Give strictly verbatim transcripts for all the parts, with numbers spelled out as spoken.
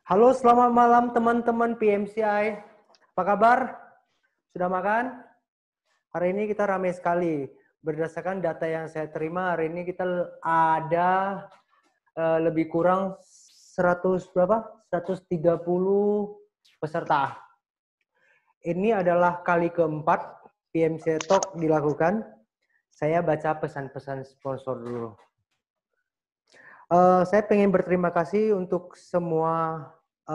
Halo, selamat malam teman-teman P M C I. Apa kabar? Sudah makan? Hari ini kita ramai sekali. Berdasarkan data yang saya terima, hari ini kita ada uh, lebih kurang seratus berapa? seratus tiga puluh peserta. Ini adalah kali keempat P M C I Talk dilakukan. Saya baca pesan-pesan sponsor dulu. Uh, saya pengen berterima kasih untuk semua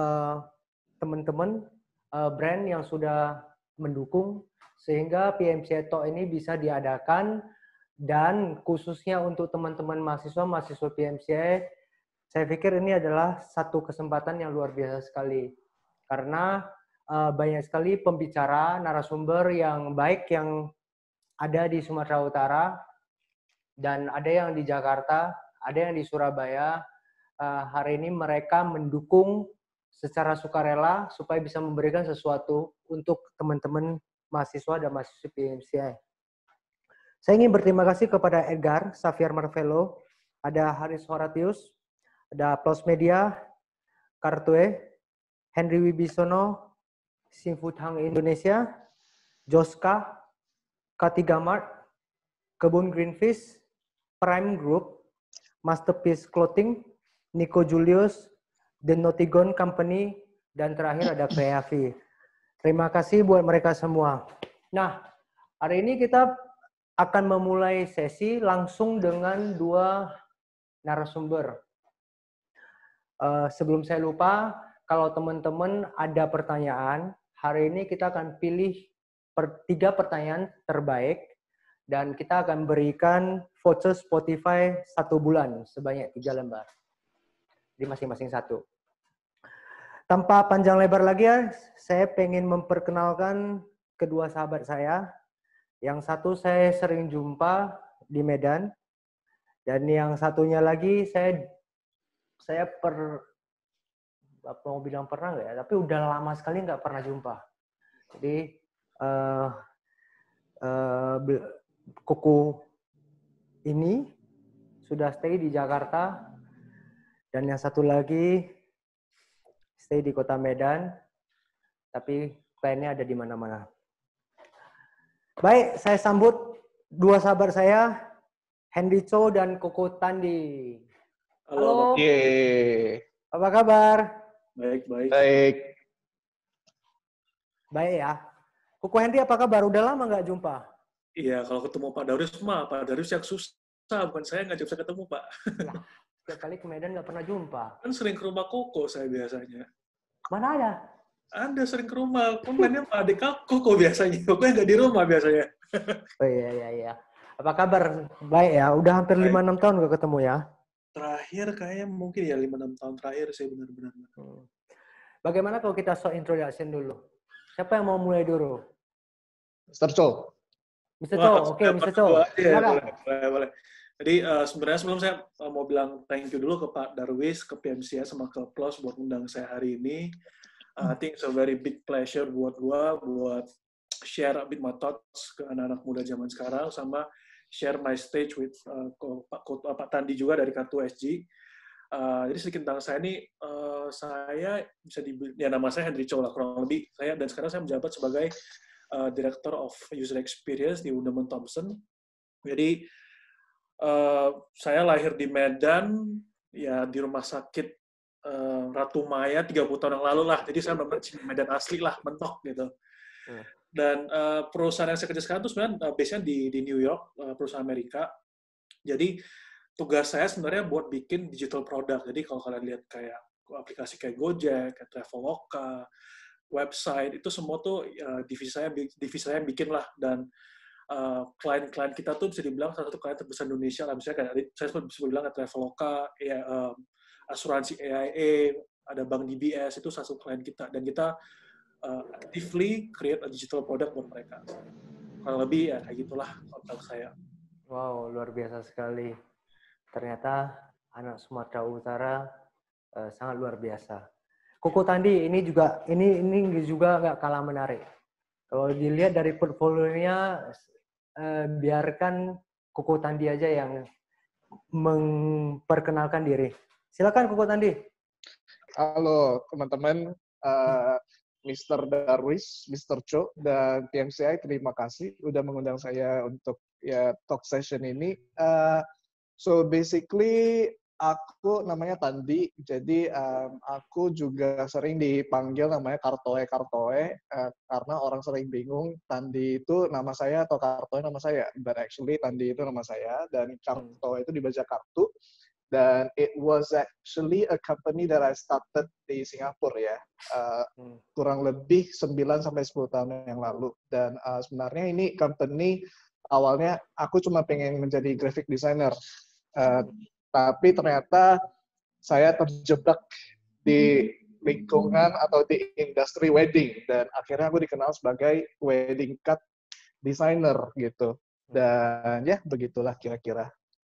teman-teman uh, uh, brand yang sudah mendukung sehingga P M C I Talk ini bisa diadakan, dan khususnya untuk teman-teman mahasiswa-mahasiswa P M C I, saya pikir ini adalah satu kesempatan yang luar biasa sekali karena uh, banyak sekali pembicara, narasumber yang baik yang ada di Sumatera Utara, dan ada yang di Jakarta, ada yang di Surabaya. Uh, hari ini mereka mendukung secara sukarela supaya bisa memberikan sesuatu untuk teman-teman mahasiswa dan mahasiswa P M C I. Saya ingin berterima kasih kepada Edgar, Xavier Marvelo, ada Haris Horatius, ada Plus Media, Kartue, Henry Wibisono, Simfood Hang Indonesia, Joska, Katiga Mart, Kebun Greenfish, Prime Group, Masterpiece Clothing, Nico Julius, The Notigon Company, dan terakhir ada Kreavi. Terima kasih buat mereka semua. Nah, hari ini kita akan memulai sesi langsung dengan dua narasumber. Uh, sebelum saya lupa, kalau teman-teman ada pertanyaan, hari ini kita akan pilih per, tiga pertanyaan terbaik, dan kita akan berikan voucher Spotify satu bulan sebanyak tiga lembar. Di masing-masing satu. Tanpa panjang lebar lagi ya, saya pengen memperkenalkan kedua sahabat saya. Yang satu saya sering jumpa di Medan, dan yang satunya lagi saya saya per apa mau bilang pernah nggak ya, tapi udah lama sekali nggak pernah jumpa. Jadi uh, uh, kuku ini sudah stay di Jakarta, dan yang satu lagi stay di kota Medan, tapi kliennya ada di mana-mana. Baik, saya sambut dua sahabat saya, Henry Cho dan Koko Tandi. Halo. Halo. Apa kabar? Baik, baik. Baik. Baik ya. Koko Henry apa kabar? Udah lama nggak jumpa? Iya, kalau ketemu Pak Darius mah, Pak Darius yang susah, bukan saya nggak bisa ketemu, Pak. Lah, setiap kali ke Medan nggak pernah jumpa. Kan sering ke rumah Koko saya biasanya. Mana ada? Ada, sering ke rumah. Kan mainnya sama adik Koko biasanya. Koko nggak di rumah biasanya. Oh iya, iya, iya. Apa kabar? Baik ya, udah hampir lima enam tahun nggak ketemu ya? Terakhir kayaknya mungkin ya lima enam tahun terakhir saya benar-benar. Hmm. Bagaimana kalau kita short introduction dulu? Siapa yang mau mulai dulu? mister Cho. mister Cho, oke, okay, mister Cho. Ya, boleh, boleh, boleh. Jadi uh, sebenarnya sebelum saya uh, mau bilang thank you dulu ke Pak Darwis, ke P M C I sama ke Plus buat undang saya hari ini. Uh, I think it's a very big pleasure buat gua buat share a bit my thoughts ke anak-anak muda zaman sekarang, sama share my stage with uh, Pak, Pak Tandi juga dari Kartu S G. Uh, jadi sedikit tentang saya ini, uh, saya bisa di, ya nama saya Henry Cho lah kurang lebih. Saya dan sekarang saya menjabat sebagai uh, Director of User Experience di Wunderman Thompson. Jadi uh, saya lahir di Medan, ya di rumah sakit uh, Ratu Maya tiga puluh tahun yang lalu lah. Jadi saya benar-benar Medan asli lah, mentok gitu. Dan uh, perusahaan yang saya kerja sekarang itu sebenarnya uh, base-nya di, di New York, uh, perusahaan Amerika. Jadi tugas saya sebenarnya buat bikin digital product. Jadi kalau kalian lihat kayak aplikasi kayak Gojek, kayak Traveloka, website, itu semua tuh uh, divisi saya divisi saya bikin lah. Dan uh, klien-klien kita tuh bisa dibilang salah satu klien terbesar Indonesia lah. Misalnya kayak saya bisa bilang kayak Traveloka, ya, um, asuransi A I A, ada Bank D B S, itu salah satu klien kita. Dan kita uh, actively create a digital product buat mereka. Kurang lebih ya kayak gitulah kontak saya. Wow, luar biasa sekali. Ternyata anak Sumatera Utara uh, sangat luar biasa. Koko Tandi ini juga ini ini juga nggak kalah menarik. Kalau dilihat dari portfolionya, uh, biarkan Koko Tandi aja yang memperkenalkan diri. Silakan Koko Tandi. Halo teman-teman, uh, mister Darwis, mister Cho, dan P M C I, terima kasih udah mengundang saya untuk ya talk session ini. Uh, so basically aku namanya Tandi, jadi um, aku juga sering dipanggil namanya Kartoe Kartoe uh, karena orang sering bingung Tandi itu nama saya atau Kartoe nama saya. But actually Tandi itu nama saya dan Kartoe itu dibaca kartu. Dan it was actually a company that I started di Singapura ya, uh, hmm. kurang lebih sembilan sampai sepuluh tahun yang lalu. Dan uh, sebenarnya ini company awalnya aku cuma pengen menjadi graphic designer, uh, tapi ternyata saya terjebak di lingkungan atau di industri wedding dan akhirnya aku dikenal sebagai wedding cut designer gitu. Dan ya begitulah kira-kira.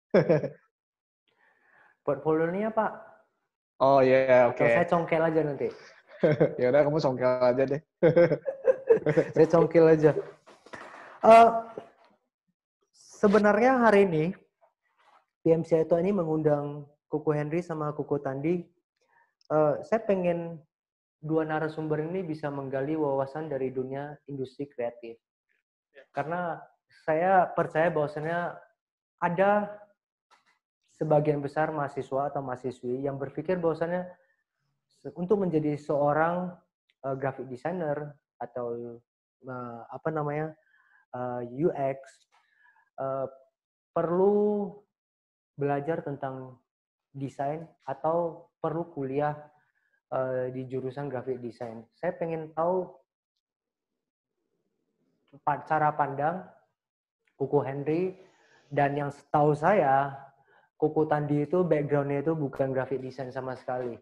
Portfolionya Pak? Oh iya, yeah, oke. Okay. Saya congkel aja nanti. Ya udah, kamu congkel aja deh. Saya congkel aja. Uh, sebenarnya hari ini P M C I ini mengundang Kuku Henry sama Kuku Tandi. Uh, saya pengen dua narasumber ini bisa menggali wawasan dari dunia industri kreatif. Karena saya percaya bahwasannya ada sebagian besar mahasiswa atau mahasiswi yang berpikir bahwasannya untuk menjadi seorang uh, graphic designer atau uh, apa namanya uh, U X uh, perlu belajar tentang desain atau perlu kuliah uh, di jurusan graphic design. Saya pengen tahu cara pandang Kuku Henry, dan yang setahu saya Kuku Tandi itu background-nya itu bukan graphic design sama sekali.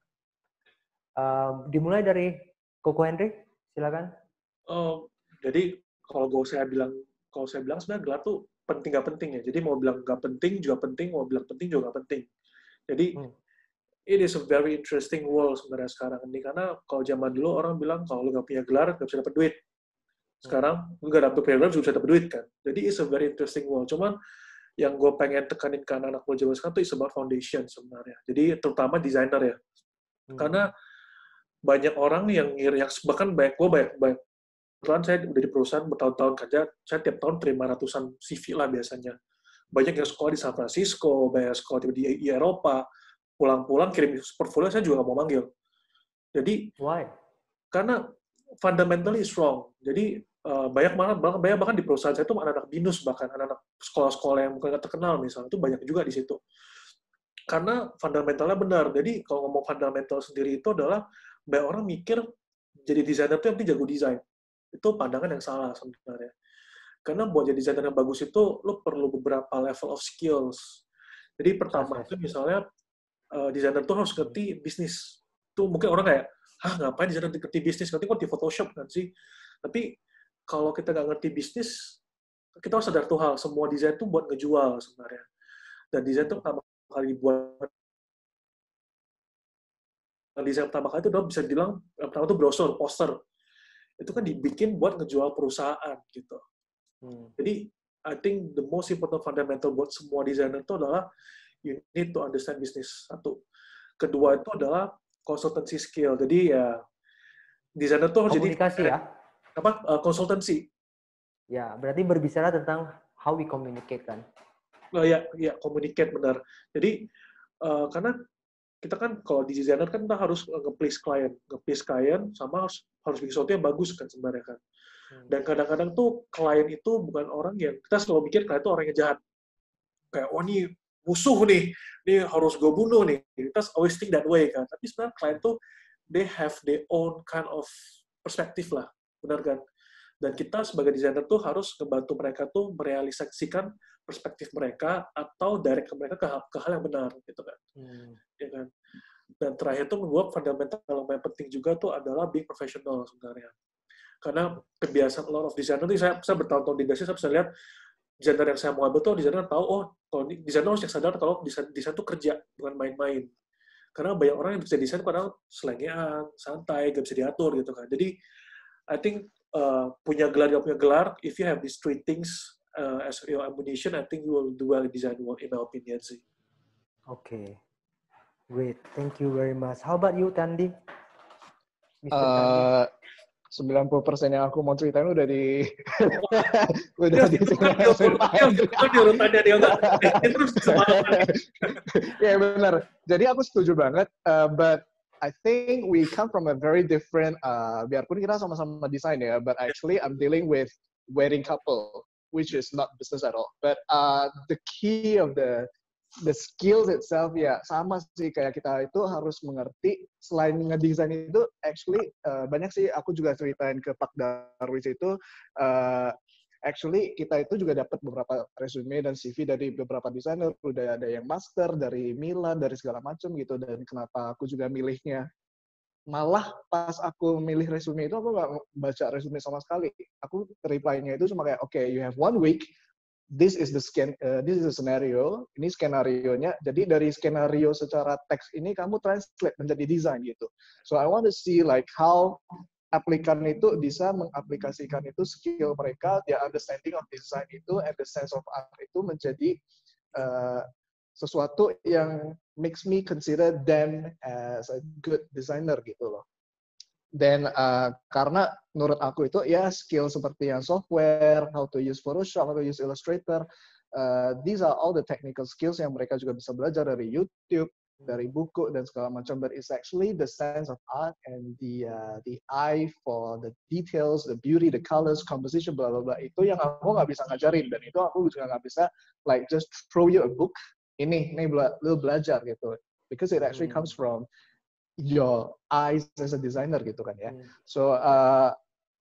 Uh, dimulai dari Kuku Henry, silakan. Oh, jadi kalau gue saya bilang, kalau saya bilang sebenarnya gelar tuh penting gak penting ya. Jadi mau bilang gak penting juga penting, mau bilang penting juga gak penting. Jadi hmm. it is a very interesting world sebenarnya sekarang ini, karena kalau zaman dulu orang bilang kalau lu gak punya gelar gak bisa dapat duit. Sekarang hmm. lu gak dapet punya gelar juga bisa dapat duit kan. Jadi it's a very interesting world. Cuman yang gue pengen tekanin ke anak-anak muda zaman sekarang itu is about foundation sebenarnya. Jadi terutama desainer ya. Hmm. Karena banyak orang yang yang bahkan banyak gue banyak banyak kebetulan saya udah di perusahaan bertahun-tahun kerja, saya tiap tahun terima ratusan C V lah biasanya. Banyak yang sekolah di San Francisco, banyak sekolah di, di Eropa, pulang-pulang kirim portfolio saya juga nggak mau manggil. Jadi why? Karena fundamentally strong. Jadi Uh, banyak banget, banyak bahkan di perusahaan saya itu anak-anak binus, bahkan anak-anak sekolah-sekolah yang mungkin nggak terkenal misalnya, itu banyak juga di situ. Karena fundamentalnya benar. Jadi kalau ngomong fundamental sendiri itu adalah banyak orang mikir jadi desainer itu yang penting jago desain. Itu pandangan yang salah sebenarnya. Karena buat jadi desainer yang bagus itu lo perlu beberapa level of skills. Jadi pertama itu misalnya uh, desainer itu harus ngerti bisnis. Itu mungkin orang kayak, ah ngapain desainer ngerti bisnis? Nanti kok di Photoshop kan sih? Tapi kalau kita nggak ngerti bisnis, kita harus sadar tuh hal, semua desain itu buat ngejual sebenarnya. Dan desain itu pertama kali buat desain pertama kali itu udah bisa dibilang pertama itu brosur, poster. Itu kan dibikin buat ngejual perusahaan gitu. Hmm. Jadi I think the most important fundamental buat semua desainer itu adalah you need to understand business. Satu. Kedua itu adalah consultancy skill. Jadi ya desainer tuh jadi komunikasi ya. apa uh, konsultansi. Ya, berarti berbicara tentang how we communicate kan. Oh ya, ya communicate benar. Jadi uh, karena kita kan kalau di designer kan kita harus nge-please klien, nge-please klien sama harus harus bikin sesuatu yang bagus kan sebenarnya kan. Hmm. Dan kadang-kadang tuh klien itu bukan orang yang kita selalu mikir klien itu orang yang jahat. Kayak oh ini musuh nih, ini harus gue bunuh nih. Kita always think that way kan. Tapi sebenarnya klien tuh they have their own kind of perspective lah. Benar kan? Dan kita sebagai desainer tuh harus membantu mereka tuh merealisasikan perspektif mereka atau direct ke mereka ke hal, ke hal yang benar gitu kan. Hmm. Ya kan? Dan terakhir tuh menurut fundamental yang paling penting juga tuh adalah being professional sebenarnya. Karena kebiasaan a lot of designer tuh saya, saya bertahun-tahun di industri saya bisa lihat desainer yang saya mau ambil tuh desainer tahu oh kalau desainer harus sadar kalau desain desain tuh kerja bukan main-main. Karena banyak orang yang bisa desain padahal selengean, santai, gak bisa diatur gitu kan. Jadi I think uh, punya gelar gak punya gelar, if you have these three things uh, as your ammunition, I think you will do well in design world, in my opinion sih. Oke. Okay. Great, thank you very much. How about you, Tandi? mister Tandi. Uh, sembilan puluh persen yang aku mau ceritain udah di udah di kan di urutannya dia enggak terus semangat. Ya benar. Jadi aku setuju banget, uh, but I think we come from a very different, uh, biarpun kita sama-sama desain ya, but actually I'm dealing with wedding couple, which is not business at all. But uh, the key of the the skills itself ya sama sih, kayak kita itu harus mengerti selain ngedesain itu actually uh, banyak sih aku juga ceritain ke Pak Darwis itu uh, actually kita itu juga dapat beberapa resume dan C V dari beberapa desainer, udah ada yang master dari Milan, dari segala macam gitu. Dan kenapa aku juga milihnya, malah pas aku milih resume itu aku nggak baca resume sama sekali. Aku reply-nya itu cuma kayak, oke, okay, you have one week, this is the scan, uh, this is the scenario, ini skenario-nya. Jadi dari skenario secara teks ini kamu translate menjadi desain gitu. So I want to see like how aplikan itu bisa mengaplikasikan itu skill mereka, their understanding of design itu, and the sense of art itu menjadi uh, sesuatu yang makes me consider them as a good designer gitu loh. Dan uh, karena menurut aku itu ya skill seperti yang software, how to use Photoshop, how to use Illustrator, uh, these are all the technical skills yang mereka juga bisa belajar dari YouTube, dari buku dan segala macam. But it's actually the sense of art and the uh, the eye for the details, the beauty, the colors, composition, bla bla bla. Itu yang aku nggak bisa ngajarin, dan itu aku juga nggak bisa like just throw you a book. Ini, ini bela, lu belajar gitu. Because it actually comes from your eyes as a designer gitu kan ya. So uh,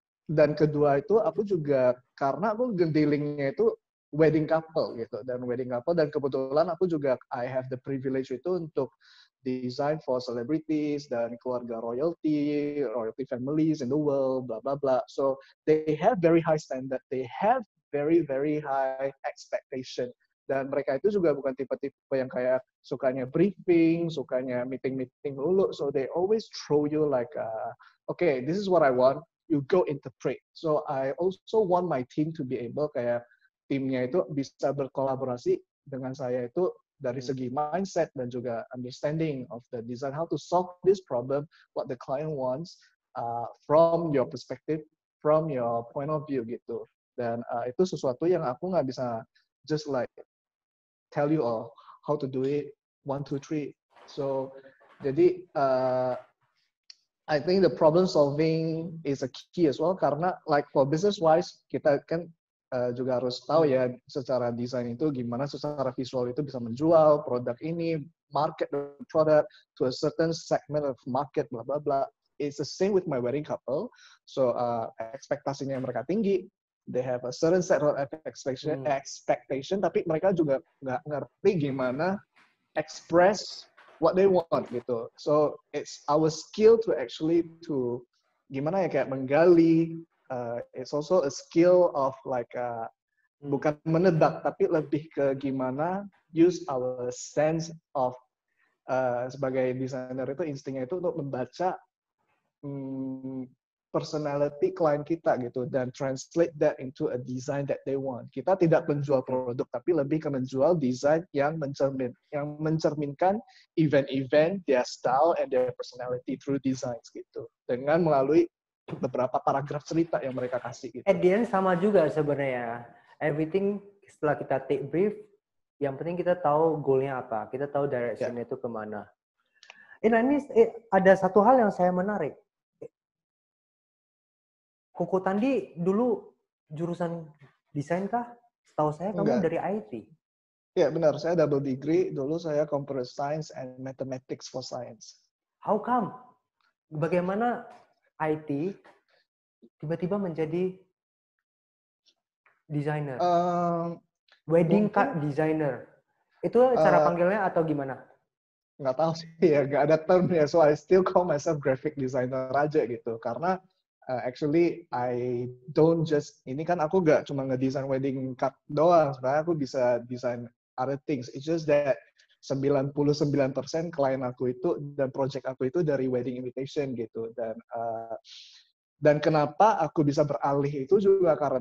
dan kedua itu aku juga karena aku dealingnya itu wedding couple gitu, dan wedding couple dan kebetulan aku juga I have the privilege itu untuk design for celebrities dan keluarga royalty, royalty families in the world, bla bla bla. So they have very high standard, they have very very high expectation. Dan mereka itu juga bukan tipe-tipe yang kayak sukanya briefing, sukanya meeting-meeting dulu. So they always throw you like, uh, okay, this is what I want, you go interpret. So I also want my team to be able kayak timnya itu bisa berkolaborasi dengan saya itu dari segi mindset dan juga understanding of the design, how to solve this problem, what the client wants uh, from your perspective, from your point of view gitu. Dan uh, itu sesuatu yang aku nggak bisa just like tell you all how to do it, one, two, three. So, jadi uh, I think the problem solving is a key as well, karena like for business wise kita kan uh, juga harus tahu ya secara desain itu gimana secara visual itu bisa menjual produk ini, market the product to a certain segment of market, bla bla bla. It's the same with my wedding couple. So uh, ekspektasinya mereka tinggi. They have a certain set of expectation, hmm. expectation, tapi mereka juga nggak ngerti gimana express what they want gitu. So it's our skill to actually to gimana ya kayak menggali. Uh, it's also a skill of like uh, hmm. bukan menebak, tapi lebih ke gimana use our sense of uh, sebagai desainer itu instingnya itu untuk membaca hmm, personality klien kita gitu dan translate that into a design that they want. Kita tidak menjual produk tapi lebih ke menjual desain yang mencermin yang mencerminkan event-event, their style and their personality through designs gitu. Dengan melalui beberapa paragraf cerita yang mereka kasih gitu. At the end sama juga sebenarnya. Everything setelah kita take brief, yang penting kita tahu goal-nya apa, kita tahu direction-nya yeah. itu kemana. Eh, nah ini eh, ada satu hal yang saya menarik. Koko Tandi dulu jurusan desain kah? Setahu saya kamu Enggak. dari I T. Ya benar, saya double degree. Dulu saya computer science and mathematics for science. How come? Bagaimana I T tiba-tiba menjadi designer? Um, Wedding card designer. Itu cara uh, panggilnya atau gimana? Nggak tahu sih ya, nggak ada termnya. So I still call myself graphic designer aja gitu. Karena Uh, actually, I don't just, ini kan aku gak cuma ngedesain wedding card doang, sebenarnya aku bisa desain other things. It's just that sembilan puluh sembilan persen klien aku itu dan project aku itu dari wedding invitation gitu. Dan uh, dan kenapa aku bisa beralih itu juga karena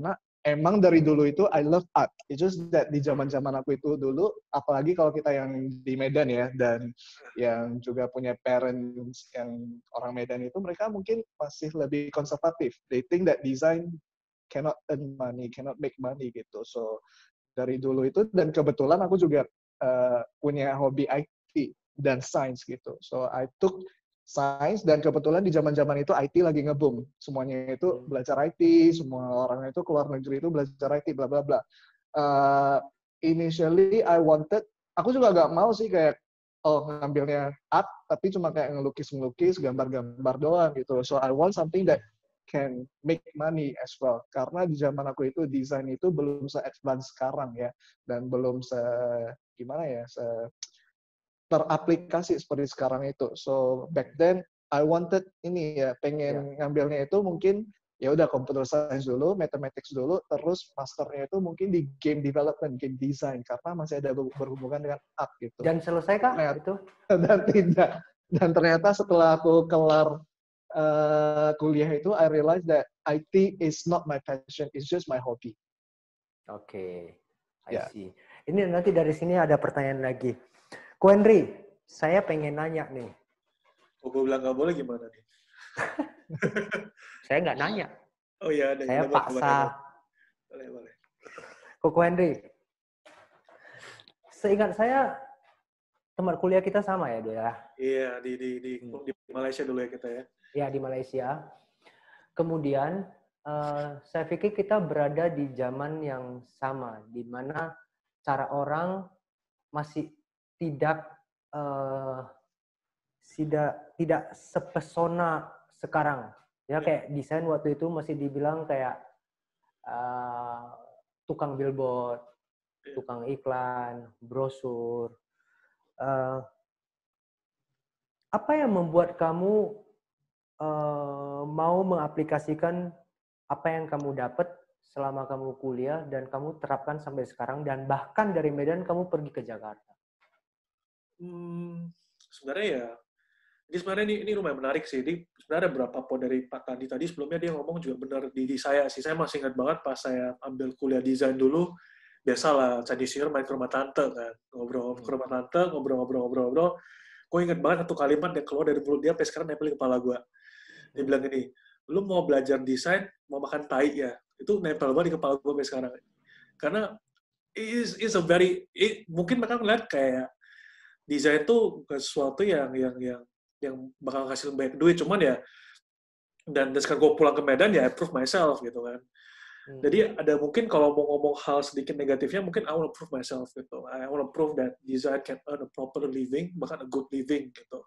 emang dari dulu itu I love art. It's just that di zaman-zaman aku itu dulu, apalagi kalau kita yang di Medan ya, dan yang juga punya parents yang orang Medan itu, mereka mungkin masih lebih konservatif. They think that design cannot earn money, cannot make money gitu. So dari dulu itu, dan kebetulan aku juga uh, punya hobi I T dan science gitu. So I took science, dan kebetulan di zaman-zaman itu I T lagi nge-boom. Semuanya itu belajar I T, semua orang itu keluar negeri itu belajar I T, bla bla bla. Uh, initially I wanted, aku juga gak mau sih kayak, oh ngambilnya art, tapi cuma kayak ngelukis-ngelukis, gambar-gambar doang gitu. So I want something that can make money as well. Karena di zaman aku itu, desain itu belum se-advance sekarang ya. Dan belum se, gimana ya, se teraplikasi seperti sekarang itu. So back then I wanted ini ya, pengen yeah. ngambilnya itu mungkin ya udah computer science dulu, mathematics dulu, terus masternya itu mungkin di game development, game design, karena masih ada berhubungan dengan art gitu. Dan selesai kah ternyata, itu? Dan tidak. Dan ternyata setelah aku kelar uh, kuliah itu, I realized that I T is not my passion, it's just my hobby. Oke, okay. I yeah. see. Ini nanti dari sini ada pertanyaan lagi. Ko Henry, saya pengen nanya nih. Oh, gue bilang nggak boleh gimana nih? Saya nggak nanya. Oh iya, ada. Saya paksa. Boleh, boleh. Ko Henry, seingat saya tempat kuliah kita sama ya, Do ya? Iya, di di di, hmm. di Malaysia dulu ya kita ya. Iya, di Malaysia. Kemudian uh, saya pikir kita berada di zaman yang sama, di mana cara orang masih tidak uh, tidak tidak sepesona sekarang ya, kayak desain waktu itu masih dibilang kayak uh, tukang billboard, tukang iklan, brosur. Uh, apa yang membuat kamu uh, mau mengaplikasikan apa yang kamu dapat selama kamu kuliah dan kamu terapkan sampai sekarang, dan bahkan dari Medan kamu pergi ke Jakarta? Hmm, sebenarnya ya, ini sebenarnya ini, ini lumayan menarik sih. Ini sebenarnya beberapa poin dari Pak Kandi tadi sebelumnya dia ngomong juga benar di, di saya sih. Saya masih ingat banget pas saya ambil kuliah desain dulu, biasalah Chinese New Year main ke rumah tante kan, ngobrol ke rumah tante, ngobrol-ngobrol-ngobrol-ngobrol. Gue ingat banget satu kalimat yang keluar dari mulut dia sampai sekarang nempel di kepala gue. Dia bilang gini, lu mau belajar desain, mau makan tai ya? Itu nempel banget di kepala gue sampai sekarang. Karena it is, is a very, it, mungkin mereka ngeliat kayak desain itu bukan sesuatu yang yang yang yang bakal ngasih banyak duit, cuman ya, dan, dan sekarang gue pulang ke Medan ya I prove myself gitu kan. Hmm. Jadi ada mungkin kalau mau ngomong hal sedikit negatifnya, mungkin I want to prove myself gitu. I want to prove that design can earn a proper living, bahkan a good living gitu.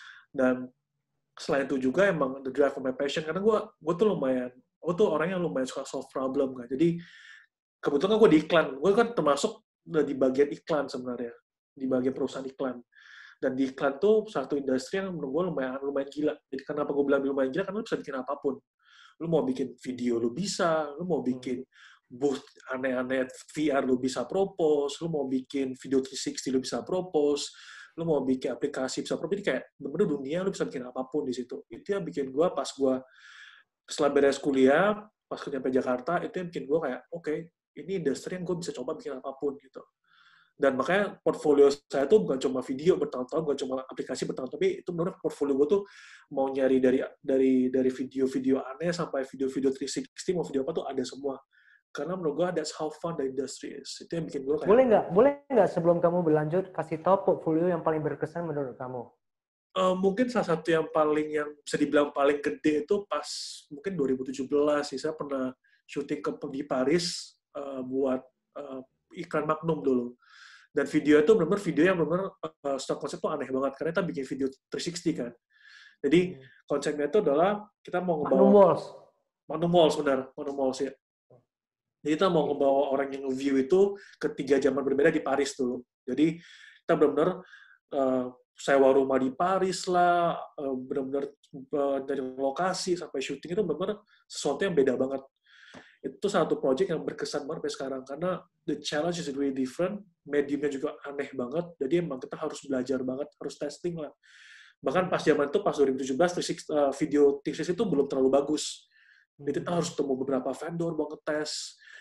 Dan selain itu juga emang the drive for my passion, karena gue gue tuh lumayan, gue tuh orang yang lumayan suka solve problem kan. Jadi kebetulan gue di iklan, gue kan termasuk di bagian iklan sebenarnya, di bagian perusahaan iklan. Dan di iklan tuh satu industri yang menurut gue lumayan, lumayan gila. Jadi kenapa gue bilang lumayan gila? Karena lu bisa bikin apapun. Lu mau bikin video, lu bisa. Lu mau bikin booth aneh-aneh V R, lu bisa propose. Lu mau bikin video tiga enam nol, lu bisa propose. Lu mau bikin aplikasi, bisa propose. Jadi kayak bener-bener dunia, lu bisa bikin apapun di situ. Itu yang bikin gue pas gue, setelah beres kuliah, pas ke nyampe Jakarta, itu yang bikin gue kayak, oke, okay, ini industri yang gue bisa coba bikin apapun gitu. Dan makanya portfolio saya tuh bukan cuma video bertahun-tahun, bukan cuma aplikasi bertahun-tahun, tapi itu menurut portfolio gue tuh mau nyari dari dari dari video-video aneh sampai video-video tiga enam nol, mau video apa tuh ada semua. Karena menurut gue that's how fun the industry is. Itu yang bikin gue kayak... Boleh nggak? Boleh nggak sebelum kamu berlanjut kasih tahu portfolio yang paling berkesan menurut kamu? Uh, mungkin salah satu yang paling yang bisa dibilang paling gede itu pas mungkin dua ribu tujuh belas sih, saya pernah syuting ke di Paris uh, buat uh, iklan Magnum dulu. Dan video itu benar-benar video yang benar-benar uh, stock konsep tuh aneh banget, karena kita bikin video tiga enam nol kan. Jadi konsepnya itu adalah kita mau ngebawa Magnum Walls. Magnum Walls benar, Magnum Walls ya. Jadi kita mau ngebawa orang yang nge-view itu ke tiga zaman berbeda di Paris dulu. Jadi kita benar-benar uh, sewa rumah di Paris lah, uh, benar-benar uh, dari lokasi sampai syuting itu benar-benar sesuatu yang beda banget. Itu satu project yang berkesan banget sampai sekarang, karena the challenge is really different, mediumnya juga aneh banget, jadi emang kita harus belajar banget, harus testing lah. Bahkan pas zaman itu, pas dua ribu tujuh belas, video tiga enam nol itu belum terlalu bagus. Jadi kita harus ketemu beberapa vendor buat ngetes,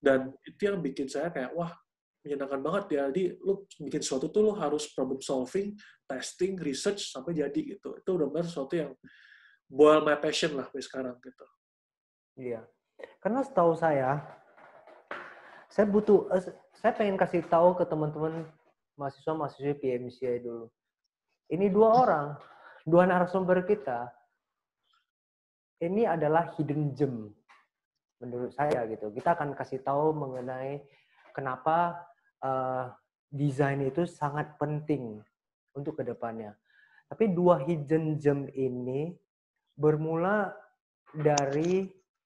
Dan itu yang bikin saya kayak, wah, menyenangkan banget ya. Jadi lu bikin sesuatu tuh lu harus problem solving, testing, research, sampai jadi gitu. Itu benar-benar sesuatu yang boil my passion lah sampai sekarang gitu. Iya. Karena setahu saya, saya butuh, saya pengen kasih tahu ke teman-teman mahasiswa-mahasiswa P M C I dulu. Ini dua orang, dua narasumber kita, ini adalah hidden gem menurut saya gitu. Kita akan kasih tahu mengenai kenapa uh, desain itu sangat penting untuk kedepannya. Tapi dua hidden gem ini bermula dari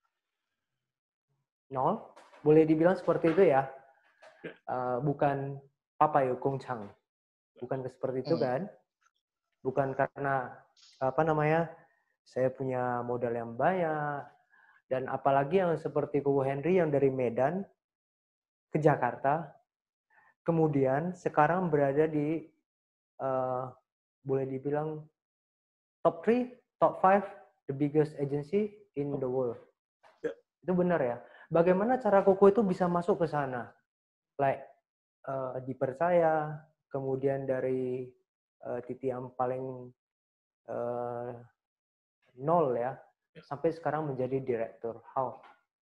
nol, boleh dibilang seperti itu ya. Uh, bukan Papa Yo Kung Chang, bukan seperti itu kan? Bukan karena apa namanya saya punya modal yang banyak, dan apalagi yang seperti Ko Henry yang dari Medan ke Jakarta, kemudian sekarang berada di uh, boleh dibilang top three, top five, the biggest agency in the world. Yeah. Itu benar ya. Bagaimana cara Koko itu bisa masuk ke sana? Like uh, dipercaya, kemudian dari uh, titik yang paling uh, nol ya, sampai sekarang menjadi direktur. How?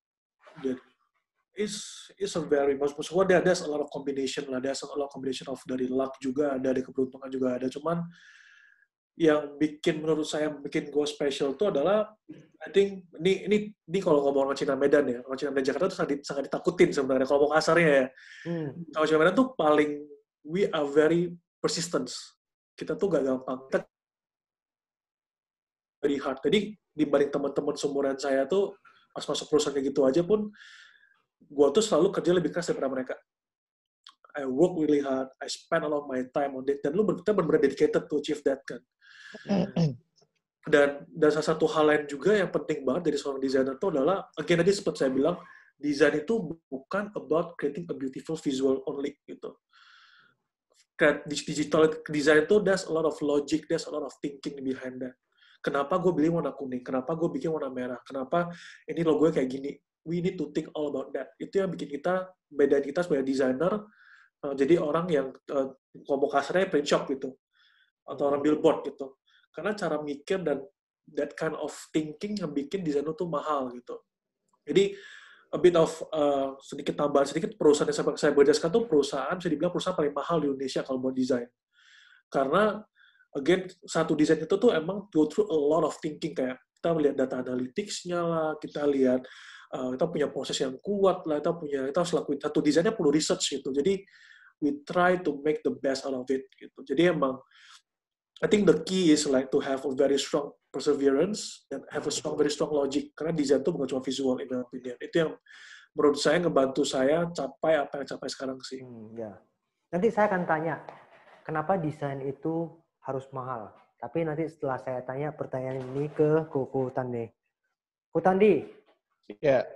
It's it's a very maksudnya there there's a lot of combination lah, there's a lot of combination of dari luck juga ada, dari keberuntungan juga ada. Cuman yang bikin menurut saya bikin gue special itu adalah I think ini ini ini kalau ngomong orang Cina Medan ya, orang Cina Medan Jakarta itu sangat, sangat ditakutin sebenarnya kalau mau kasarnya ya. Hmm. Kalau Cina Medan tuh paling we are very persistent. Kita tuh gak gampang. Kita very hard. Jadi dibanding teman-teman seumuran saya tuh pas masuk perusahaan kayak gitu aja pun gue tuh selalu kerja lebih keras daripada mereka. I work really hard, I spend a lot of my time on it, dan lu kita benar-benar dedicated to achieve that kan. Dan dan salah satu hal lain juga yang penting banget dari seorang desainer itu adalah, again tadi seperti saya bilang, desain itu bukan about creating a beautiful visual only gitu. Digital design itu there's a lot of logic, there's a lot of thinking behind that. Kenapa gue beli warna kuning? Kenapa gue bikin warna merah? Kenapa ini logonya kayak gini? We need to think all about that. Itu yang bikin kita, bedain kita sebagai desainer, uh, jadi orang yang uh, ngomong kasarnya print shop gitu. Atau orang billboard gitu. Karena cara mikir dan that kind of thinking yang bikin desain itu mahal gitu. Jadi a bit of uh, sedikit tambahan sedikit, perusahaan yang saya, saya berdasarkan tuh perusahaan, bisa dibilang perusahaan paling mahal di Indonesia kalau buat desain. Karena again, satu desain itu tuh emang go through a lot of thinking, kayak kita melihat data analytics-nya lah, kita lihat uh, kita punya proses yang kuat lah, kita punya kita harus lakuin satu desainnya perlu research gitu. Jadi we try to make the best out of it gitu. Jadi emang I think the key is like to have a very strong perseverance and have a strong, very strong logic. Karena desain itu bukan cuma visual, in my opinion. Itu yang menurut saya ngebantu saya capai apa yang capai sekarang sih. Hmm, ya. Nanti saya akan tanya, kenapa desain itu harus mahal? Tapi nanti setelah saya tanya pertanyaan ini ke Ko Tandi. Ko Tandi. Ya. Yeah.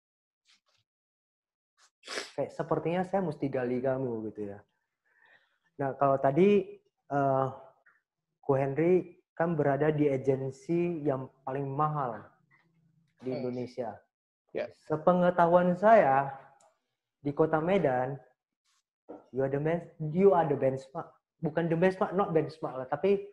Kayak sepertinya saya mesti gali kamu gitu ya. Nah, kalau tadi uh, Ko Henry kan berada di agensi yang paling mahal di Indonesia. Yeah. Sepengetahuan saya di Kota Medan, you are the ben- you are the benchmark, bukan the benchmark, not benchmark lah, tapi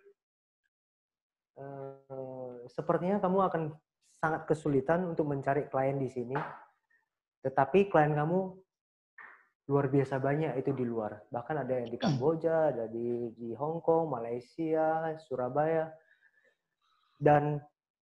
uh, sepertinya kamu akan sangat kesulitan untuk mencari klien di sini. Tetapi klien kamu luar biasa banyak itu di luar. Bahkan ada yang di Kamboja, ada di, di Hong Kong, Malaysia, Surabaya. Dan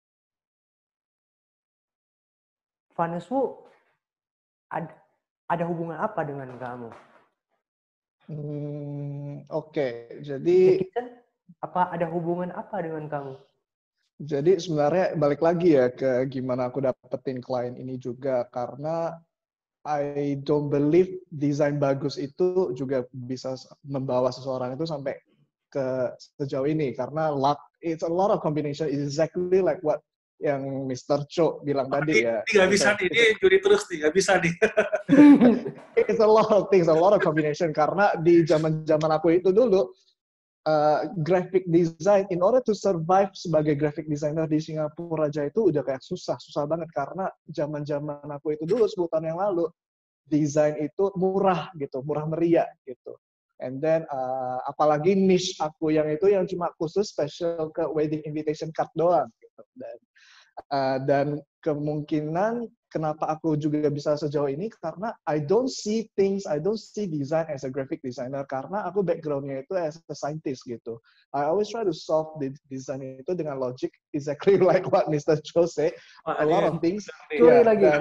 Vaneswu ada, ada hubungan apa dengan kamu? Hmm, Oke, okay. Jadi apa ada hubungan apa dengan kamu? Jadi sebenarnya balik lagi ya ke gimana aku dapetin klien ini juga, karena I don't believe desain bagus itu juga bisa membawa seseorang itu sampai ke sejauh ini, karena luck, it's a lot of combination, exactly like what yang mister Cho bilang oh, tadi ini, ya. Ini nggak bisa nih, ini juri terus nih, nggak bisa nih. It's a lot of things, a lot of combination, karena di zaman-zaman aku itu dulu, Uh, graphic design, in order to survive sebagai graphic designer di Singapura aja itu udah kayak susah, susah banget, karena zaman-zaman aku itu dulu sepuluh tahun yang lalu, desain itu murah gitu, murah meriah gitu. And then uh, apalagi niche aku yang itu yang cuma khusus special ke wedding invitation card doang gitu. Dan uh, dan kemungkinan kenapa aku juga bisa sejauh ini karena I don't see things, I don't see design as a graphic designer karena aku backgroundnya itu as a scientist gitu. I always try to solve the design itu dengan logic, exactly like what Mister Cho say, a lot of things. Curi Yeah, lagi. dan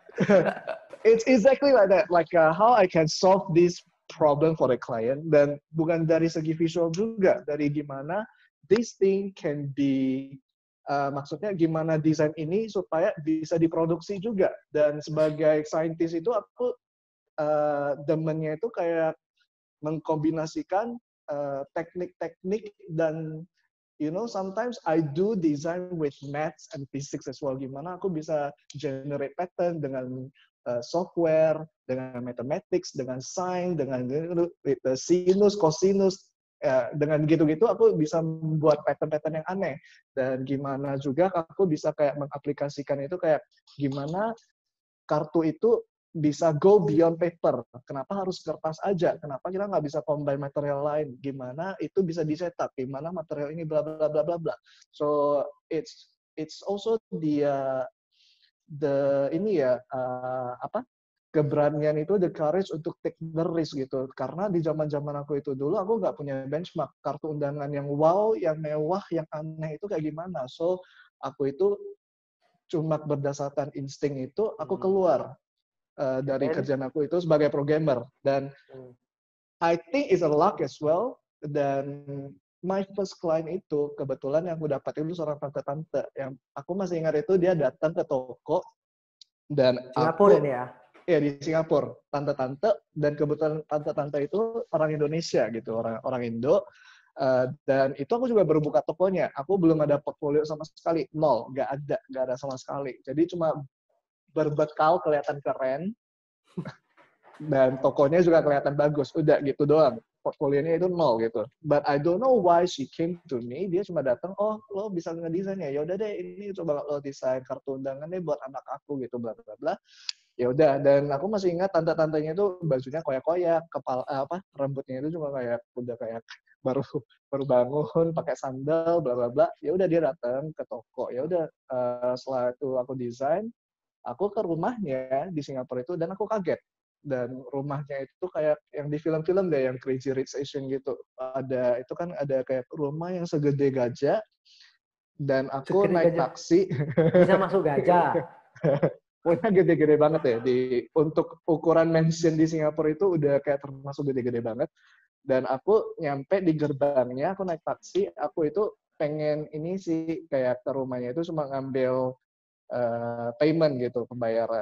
it's exactly like that, like uh, how I can solve this problem for the client dan bukan dari segi visual juga, dari gimana this thing can be Uh, maksudnya gimana desain ini supaya bisa diproduksi juga. Dan sebagai saintis itu aku uh, demennya itu kayak mengkombinasikan uh, teknik-teknik dan you know sometimes I do design with maths and physics as well. Gimana aku bisa generate pattern dengan uh, software, dengan mathematics, dengan sine, dengan uh, sinus, cosinus. Ya, dengan gitu-gitu aku bisa membuat pattern-pattern yang aneh. Dan gimana juga aku bisa kayak mengaplikasikan itu kayak gimana kartu itu bisa go beyond paper. Kenapa harus kertas aja? Kenapa kita nggak bisa combine material lain? Gimana itu bisa dicetak? Gimana material ini bla bla bla bla bla. So it's it's also the uh, the ini ya uh, apa? keberanian itu, the courage untuk take the risk gitu. Karena di zaman-zaman aku itu dulu, aku nggak punya benchmark. Kartu undangan yang wow, yang mewah, yang aneh itu kayak gimana. So, aku itu cuma berdasarkan insting itu, aku keluar uh, dari kerjaan aku itu sebagai programmer. Dan I think it's a luck as well. Dan my first client itu, kebetulan yang aku dapat itu seorang tante-tante. Yang aku masih ingat itu, dia datang ke toko. Dan Singapura aku, ini ya? Ya di Singapura, tante-tante, dan kebetulan tante-tante itu orang Indonesia gitu, orang orang Indo. Uh, dan itu aku juga baru buka tokonya. Aku belum ada portfolio sama sekali, nol, nggak ada, nggak ada sama sekali. Jadi cuma berbekal kelihatan keren, dan tokonya juga kelihatan bagus. Udah gitu doang. Portfolionya itu nol gitu. But I don't know why she came to me. Dia cuma datang, oh lo bisa ngedesain ya? Ya udah deh, ini coba lo desain kartu undangan deh buat anak aku gitu, bla bla bla. Ya udah, dan aku masih ingat tante-tantenya itu bajunya koyak-koyak, kepala apa rambutnya itu cuma kayak udah kayak baru baru bangun pakai sandal bla bla bla. Ya udah dia datang ke toko. Ya udah uh, setelah itu aku desain, aku ke rumahnya di Singapura itu dan aku kaget. Dan rumahnya itu kayak yang di film-film deh, yang Crazy Rich Asian gitu. Ada itu kan ada kayak rumah yang segede gajah dan aku segede naik gajah. taksi. Bisa masuk gajah. Pokoknya gede-gede banget ya. Di, untuk ukuran mansion di Singapura itu udah kayak termasuk gede-gede banget. Dan aku nyampe di gerbangnya, aku naik taksi, aku itu pengen ini sih, kayak ke rumahnya itu cuma ngambil uh, payment gitu, pembayaran.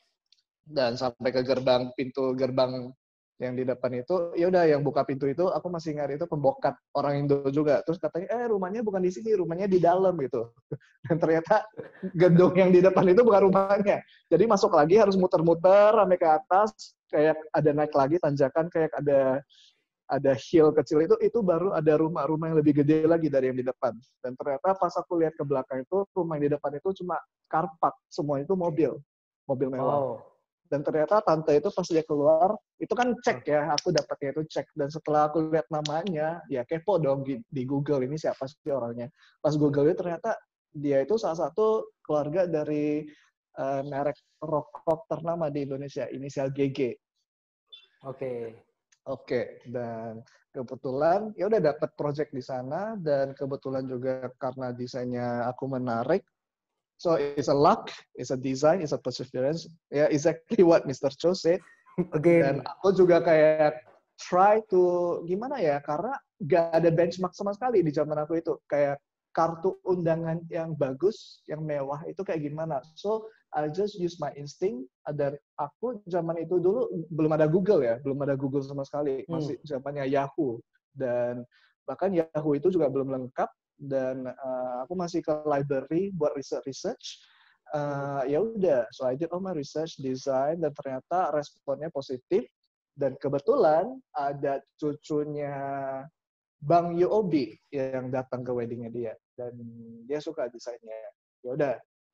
Dan sampai ke gerbang, pintu gerbang yang di depan itu, ya udah yang buka pintu itu, aku masih ingat itu pembokat orang Indo juga. Terus katanya, eh rumahnya bukan di sini, rumahnya di dalam gitu. Dan ternyata gedung yang di depan itu bukan rumahnya. Jadi masuk lagi harus muter-muter sampai ke atas, kayak ada naik lagi tanjakan, kayak ada ada hill kecil itu, itu baru ada rumah-rumah yang lebih gede lagi dari yang di depan. Dan ternyata pas aku lihat ke belakang itu, rumah yang di depan itu cuma car park, semua itu mobil, mobil mewah. Oh. Dan ternyata tante itu pas dia keluar, itu kan cek ya, aku dapatnya itu cek. Dan setelah aku lihat namanya, ya kepo dong di, di Google, ini siapa sih orangnya. Pas Google itu ternyata dia itu salah satu keluarga dari uh, merek rokok ternama di Indonesia, inisial G G. Oke. Okay. Oke, okay. Dan kebetulan ya udah dapat project di sana, dan kebetulan juga karena desainnya aku menarik. So it's a luck, it's a design, it's a perseverance. Ya, yeah, exactly what Mister Cho said. Again. Dan aku juga kayak try to gimana ya, karena gak ada benchmark sama sekali di zaman aku itu. Kayak kartu undangan yang bagus, yang mewah itu kayak gimana. So I just use my instinct. Dan aku zaman itu dulu belum ada Google ya, belum ada Google sama sekali. Masih zamannya Yahoo. Dan bahkan Yahoo itu juga belum lengkap. Dan uh, aku masih ke library buat research-research. Uh, ya udah, so I did all my research, design, dan ternyata responnya positif. Dan kebetulan ada cucunya Bang U O B yang datang ke weddingnya dia, dan dia suka desainnya. Ya udah,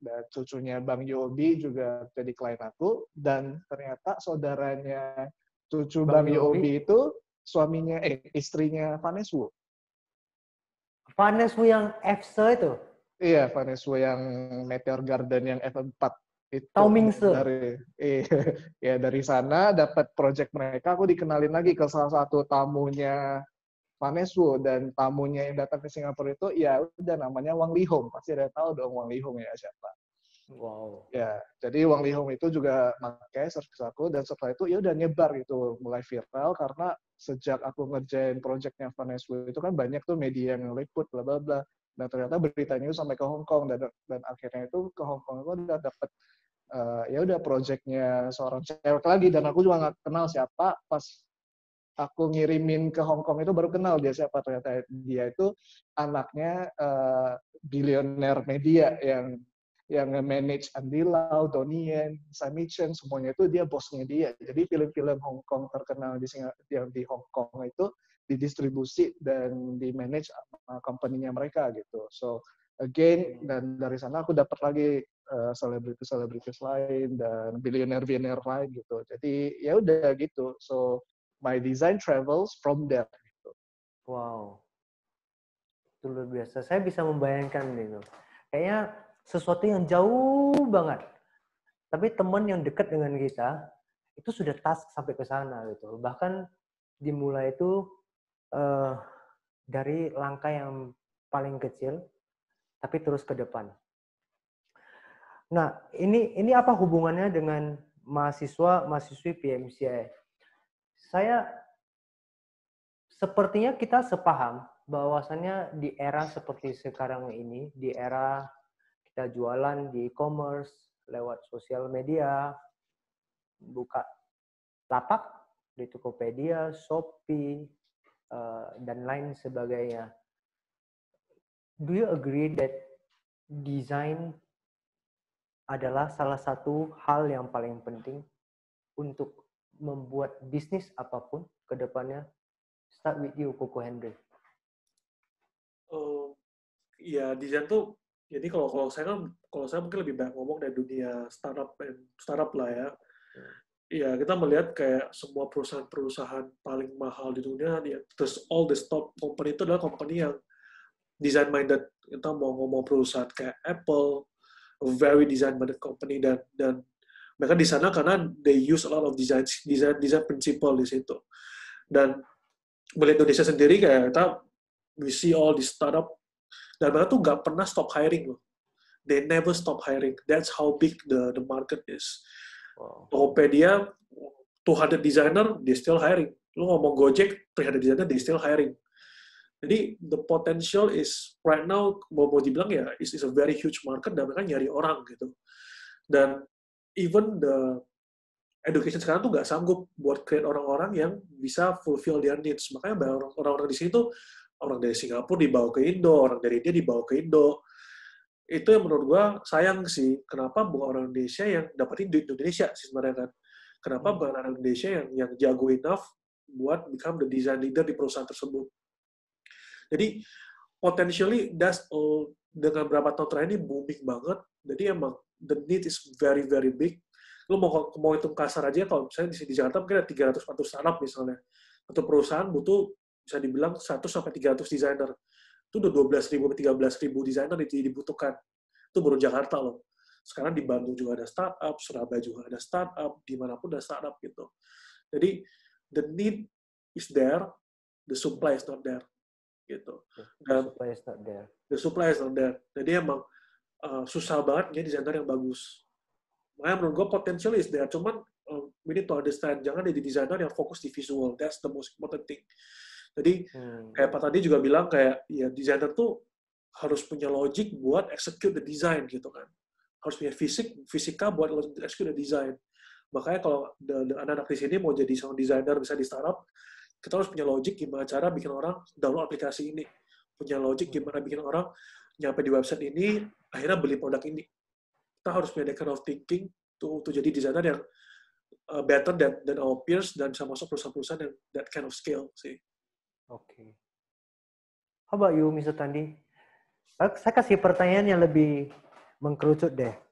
Dan cucunya Bang Yobi juga jadi klien aku, dan ternyata saudaranya cucu Bang, Bang Yobi itu suaminya, eh istrinya Vanessa Wu. Vanessa Wu yang F S E itu? Iya, Vanessa Wu yang Meteor Garden yang F empat itu. Tao Mingse. Dari eh, ya dari sana dapat project mereka, aku dikenalin lagi ke salah satu tamunya Vanessa Wu, dan tamunya yang datang ke Singapura itu ya udah namanya Wang Lihong. Pasti ada tahu dong Wang Lihong ya siapa. Wow. Ya, jadi Wang Lihong itu juga pakai service aku, dan setelah itu ya udah nyebar gitu, mulai viral karena sejak aku ngerjain projectnya Vanessa Wu itu kan banyak tuh media yang liput bla bla bla, dan ternyata beritanya itu sampai ke Hong Kong, dan dan akhirnya itu ke Hong Kong itu udah dapet uh, ya udah projectnya seorang cewek lagi, dan aku juga nggak kenal siapa. Pas aku ngirimin ke Hong Kong itu baru kenal dia siapa, ternyata dia itu anaknya uh, bilioner media yang yang nge-manage Andy Lau, Donnie Yen, Simon Chen, semuanya itu dia bosnya dia. Jadi film-film Hong Kong terkenal di yang di Hong Kong itu didistribusi dan di-manage sama company-nya mereka gitu. So again, dan dari sana aku dapat lagi uh, selebritis-selebritis lain dan bilioner-bilioner lain gitu. Jadi ya udah gitu. So my design travels from there. Gitu. Wow, itu luar biasa. Saya bisa membayangkan gitu. Kayaknya sesuatu yang jauh banget. Tapi teman yang dekat dengan kita itu sudah task sampai ke sana gitu. Bahkan dimulai itu uh, dari langkah yang paling kecil, tapi terus ke depan. Nah, ini ini apa hubungannya dengan mahasiswa mahasiswi P M C I? Saya sepertinya kita sepaham bahwasannya di era seperti sekarang ini, di era kita jualan di e-commerce lewat sosial media, buka lapak di Tokopedia, Shopee, uh, dan lain sebagainya. Do you agree that design adalah salah satu hal yang paling penting untuk membuat bisnis apapun ke depannya? Start with you, Koko Henry. Oh, ya desain tuh, jadi kalau kalau saya kan kalau saya mungkin lebih banyak ngomong dari dunia startup startup lah ya. Hmm. Ya kita melihat kayak semua perusahaan-perusahaan paling mahal di dunia, ya, terus all the top company itu adalah company yang design minded. Kita mau ngomong perusahaan kayak Apple, a very design minded company, dan dan mereka di sana karena they use a lot of design design design principle di situ. Dan melihat Indonesia sendiri kayak kita we see all the startup, dan mereka tuh nggak pernah stop hiring loh. They never stop hiring. That's how big the the market is. Wow. Tokopedia two hundred designer, they still hiring. Lu ngomong Gojek, three hundred designer, they still hiring. Jadi the potential is right now, mau mau dibilang ya, is, is a very huge market, dan mereka nyari orang gitu. Dan even the education sekarang tuh nggak sanggup buat create orang-orang yang bisa fulfill their needs. Makanya orang-orang di sini tuh orang dari Singapura dibawa ke Indo, orang dari India dibawa ke Indo. Itu yang menurut gua sayang sih. Kenapa bukan orang Indonesia yang dapetin duit Indonesia sih sebenarnya kan? Kenapa hmm. bukan orang Indonesia yang yang jago enough buat become the design leader di perusahaan tersebut? Jadi potentially that's all, dengan berapa tahun terakhir ini booming banget. Jadi emang the need is very very big. Lu mau mau hitung kasar aja, kalau misalnya di, di Jakarta mungkin ada tiga ratus empat ratus startup misalnya. Satu perusahaan butuh bisa dibilang seratus sampai tiga ratus desainer. Itu udah dua belas ribu sampai tiga belas ribu desainer itu dibutuhkan. Itu baru Jakarta loh. Sekarang di Bandung juga ada startup, Surabaya juga ada startup, dimanapun ada startup gitu. Jadi the need is there, the supply is not there. Gitu. Dan the supply is not there. The supply is not there. Jadi emang uh, susah banget jadi desainer yang bagus. Makanya menurut gue potential is there. Cuman uh, we need to understand, jangan jadi desainer yang fokus di visual. That's the most important thing. Jadi hmm. kayak Pak tadi juga bilang kayak ya desainer tuh harus punya logic buat execute the design gitu kan. Harus punya fisik, fisika buat execute the design. Makanya kalau anak-anak di sini mau jadi seorang desainer bisa di startup, kita harus punya logic gimana cara bikin orang download aplikasi ini. Punya logic gimana bikin orang nyampe di website ini, akhirnya beli produk ini. Kita harus punya that kind of thinking to, to jadi desainer yang uh, better than, than our peers, dan bisa masuk perusahaan-perusahaan yang that kind of scale sih. Oke. Okay. How about you, mister Tandi? Saya kasih pertanyaan yang lebih mengkerucut deh.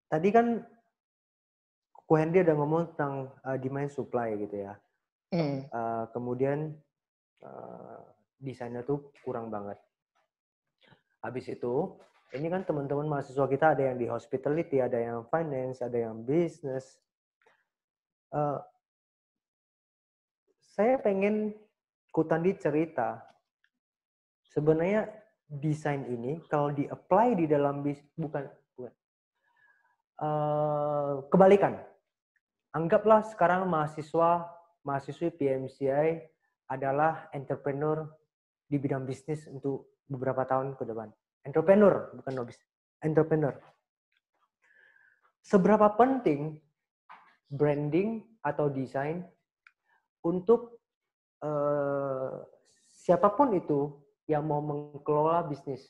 tadi kan Ko Hendy ada ngomong tentang uh, demand supply gitu ya. Hmm. Uh, kemudian uh, desainnya tuh kurang banget. Habis itu, ini kan teman-teman mahasiswa kita ada yang di hospitality, ada yang finance, ada yang business. Uh, saya pengen Kutandi cerita, sebenarnya desain ini kalau di-apply di dalam bis, bukan, bukan uh, kebalikan. Anggaplah sekarang mahasiswa, mahasiswi P M C I adalah entrepreneur di bidang bisnis untuk beberapa tahun ke depan. Entrepreneur, bukan nobis. Entrepreneur. Seberapa penting branding atau desain untuk uh, siapapun itu yang mau mengelola bisnis?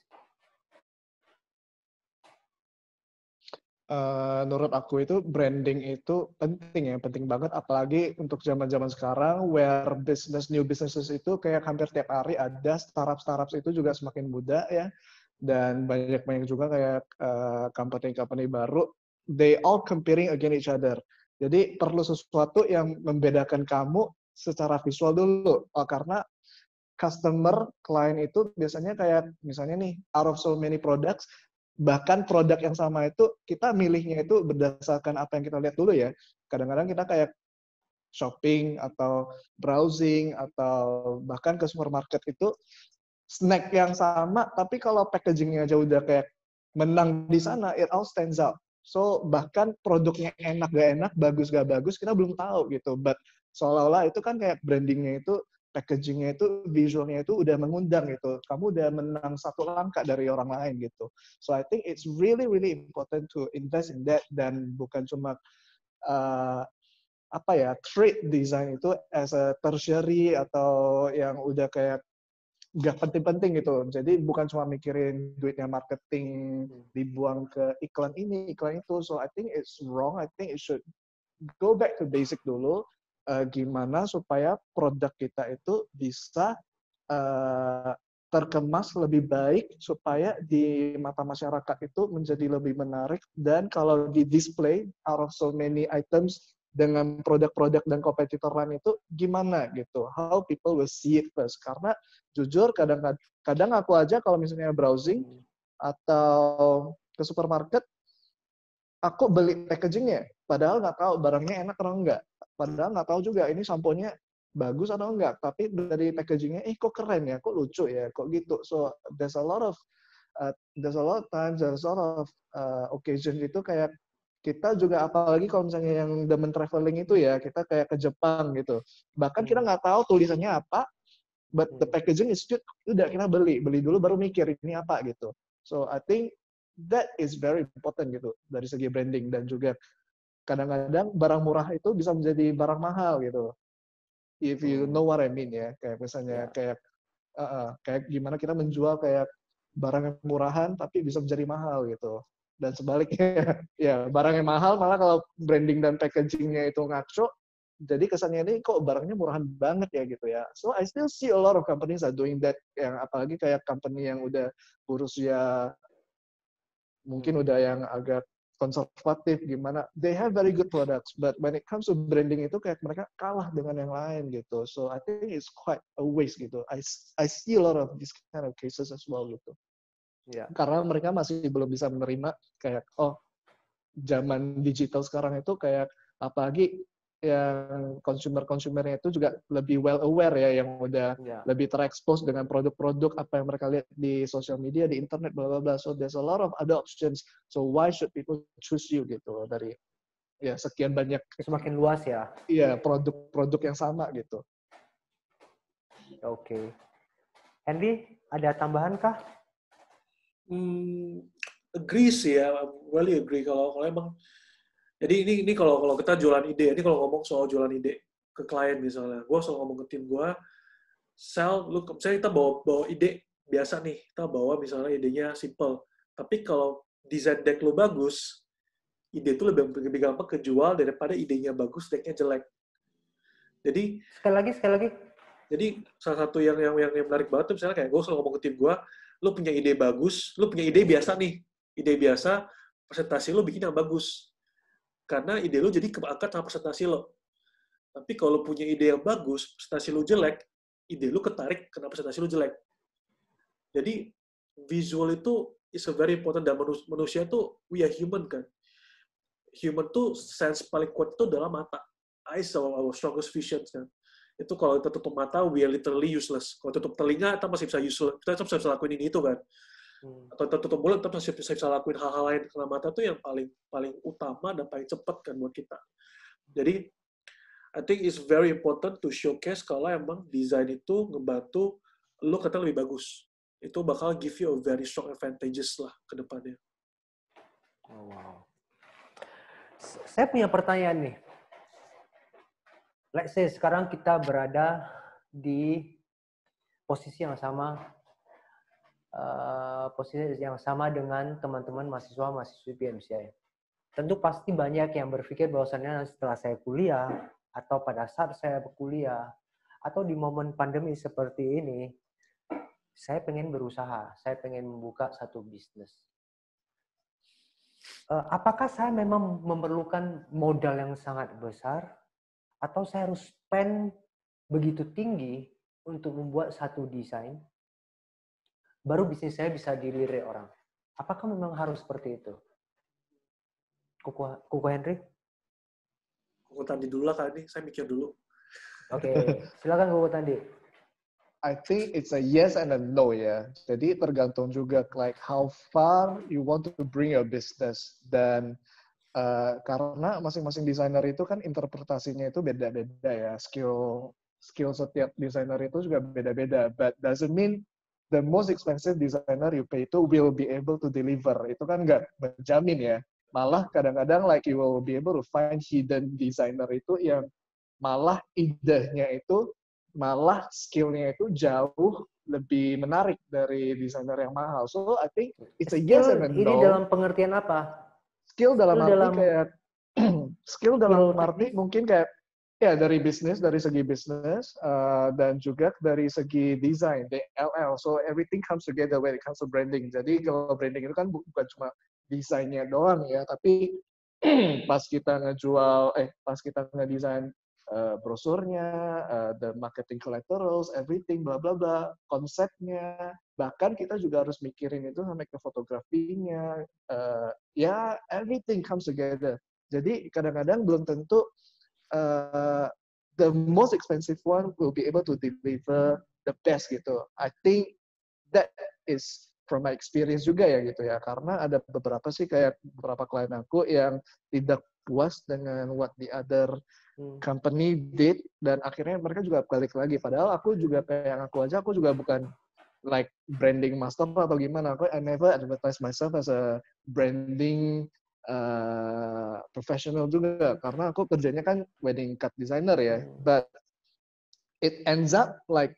Uh, menurut aku itu branding itu penting ya, penting banget, apalagi untuk zaman-zaman sekarang where business new businesses itu kayak hampir tiap hari ada, startup-startup itu juga semakin muda ya, dan banyak-banyak juga kayak uh, company-company baru, they all competing against each other. Jadi perlu sesuatu yang membedakan kamu secara visual dulu, oh, karena customer, klien itu biasanya kayak misalnya nih, out of so many products, bahkan produk yang sama itu kita milihnya itu berdasarkan apa yang kita lihat dulu ya. Kadang-kadang kita kayak shopping atau browsing atau bahkan ke supermarket itu snack yang sama, tapi kalau packagingnya aja udah kayak menang di sana, it all stands out. So bahkan produknya enak gak enak, bagus gak bagus, kita belum tahu gitu. But seolah-olah itu kan kayak brandingnya itu, packagingnya itu, visualnya itu udah mengundang gitu. Kamu udah menang satu langkah dari orang lain gitu. So I think it's really really important to invest in that, dan bukan cuma uh, apa ya, treat design itu as a tertiary atau yang udah kayak gak penting-penting gitu. Jadi bukan cuma mikirin duitnya marketing dibuang ke iklan ini, iklan itu. So I think it's wrong. I think it should go back to basic dulu. Uh, gimana supaya produk kita itu bisa uh, terkemas lebih baik supaya di mata masyarakat itu menjadi lebih menarik, dan kalau di display out of so many items dengan produk-produk dan kompetitor lain itu gimana gitu, how people will see it first. Karena jujur kadang-kadang aku aja kalau misalnya browsing atau ke supermarket, aku beli packagingnya, padahal nggak tahu barangnya enak atau enggak. Padahal nggak tahu juga ini samponya bagus atau enggak. Tapi dari packagingnya, eh kok keren ya, kok lucu ya, kok gitu. So there's a lot of uh, there's a lot of times, there's a lot of uh, occasion itu kayak kita juga, apalagi kalau misalnya yang demen traveling itu ya, kita kayak ke Jepang gitu. Bahkan kita nggak tahu tulisannya apa, but the packaging is good, udah kita beli, beli dulu baru mikir ini apa gitu. So I think that is very important gitu dari segi branding, dan juga kadang-kadang barang murah itu bisa menjadi barang mahal gitu. If you know what I mean ya, kayak misalnya yeah. kayak uh, uh, kayak gimana kita menjual kayak barang yang murahan tapi bisa menjadi mahal gitu. Dan sebaliknya, ya barang yang mahal malah kalau branding dan packagingnya itu ngaco, jadi kesannya ini kok barangnya murahan banget ya gitu ya. So I still see a lot of companies are doing that, yang apalagi kayak company yang udah berusia mungkin udah yang agak konservatif gimana, they have very good products, but when it comes to branding itu kayak mereka kalah dengan yang lain gitu. So I think it's quite a waste gitu. I I see a lot of this kind of cases as well gitu. Yeah. Karena mereka masih belum bisa menerima kayak, oh zaman digital sekarang itu kayak, apalagi yang consumer-consumernya itu juga lebih well aware ya, yang udah yeah. lebih terekspos dengan produk-produk apa yang mereka lihat di sosial media, di internet, bla bla bla. So there's a lot of other options. So why should people choose you gitu dari ya sekian banyak, semakin luas ya. Iya, produk-produk yang sama gitu. Oke. Okay. Hendy, ada tambahan kah? Hmm, agree sih ya, really agree kalau kalau emang. Jadi ini ini kalau kalau kita jualan ide, ini kalau ngomong soal jualan ide ke klien misalnya, gue selalu ngomong ke tim gue, sell, lu misalnya kita bawa bawa ide biasa nih, kita bawa misalnya idenya simple, tapi kalau desain deck lu bagus, ide itu lebih lebih gampang kejual daripada idenya bagus, decknya jelek. Jadi sekali lagi sekali lagi. Jadi salah satu yang yang yang menarik banget tuh misalnya kayak gue selalu ngomong ke tim gue, lu punya ide bagus, lu punya ide biasa nih, ide biasa, presentasi lo bikin yang bagus. Karena ide lo jadi keangkat sama presentasi lo. Tapi kalau punya ide yang bagus, presentasi lo jelek, ide lo ketarik karena presentasi lo jelek. Jadi visual itu is a very important, dan manusia, manusia tuh we are human kan. Human tuh sense paling kuat itu adalah mata. Eyes are our strongest vision kan. Itu kalau kita tutup mata, we are literally useless. Kalau tutup telinga, kita masih bisa useful. Kita masih bisa lakuin ini itu kan. Hmm. Atau kita tutup mulut, kita masih bisa, bisa lakuin hal-hal lain. Karena mata itu yang paling paling utama dan paling cepat kan buat kita. Jadi, I think it's very important to showcase kalau emang desain itu ngebantu lo kelihatan lebih bagus. Itu bakal give you a very strong advantages lah ke depannya. Oh, wow. Saya punya pertanyaan nih. Let's say sekarang kita berada di posisi yang sama, uh, posisi yang sama dengan teman-teman mahasiswa-mahasiswi P M C I. Tentu pasti banyak yang berpikir bahwasannya setelah saya kuliah, atau pada saat saya berkuliah, atau di momen pandemi seperti ini, saya pengen berusaha, saya pengen membuka satu bisnis. Uh, apakah saya memang memerlukan modal yang sangat besar? Atau saya harus spend begitu tinggi untuk membuat satu desain, baru bisnis saya bisa dilirik orang. Apakah memang harus seperti itu? Kuku, Kuku Henry? Kuku Tandi dulu lah kali ini, saya mikir dulu. Oke, okay. Silakan Kuku Tandi. I think it's a yes and a no ya. Jadi tergantung juga like how far you want to bring your business. Dan Uh, karena masing-masing desainer itu kan interpretasinya itu beda-beda ya. Skill skill setiap desainer itu juga beda-beda. But doesn't mean the most expensive designer you pay itu will be able to deliver. Itu kan nggak menjamin ya. Malah kadang-kadang like you will be able to find hidden designer itu yang malah idenya itu, malah skillnya itu jauh lebih menarik dari desainer yang mahal. So I think it's a yes and a no. Ini dalam pengertian apa? Skill dalam skill arti dalam, kayak skill dalam skill arti teknis. Mungkin kayak ya dari bisnis, dari segi bisnis uh, dan juga dari segi desain, D L L. So everything comes together when it comes to branding. Jadi kalau branding itu kan bukan cuma desainnya doang ya, tapi pas kita ngejual, eh pas kita ngedesain uh, brosurnya, uh, the marketing collaterals, everything, bla bla bla, konsepnya, bahkan kita juga harus mikirin itu sampai ke fotografinya, uh, ya everything comes together. Jadi kadang-kadang belum tentu uh, the most expensive one will be able to deliver the best gitu. I think that is from my experience juga ya gitu ya, karena ada beberapa sih kayak beberapa klien aku yang tidak puas dengan what the other company did, dan akhirnya mereka juga balik lagi. Padahal aku juga kayak yang aku aja, aku juga bukan like branding master atau gimana. Aku I never advertise myself as a branding uh, professional juga, karena aku kerjanya kan wedding card designer ya. But it ends up like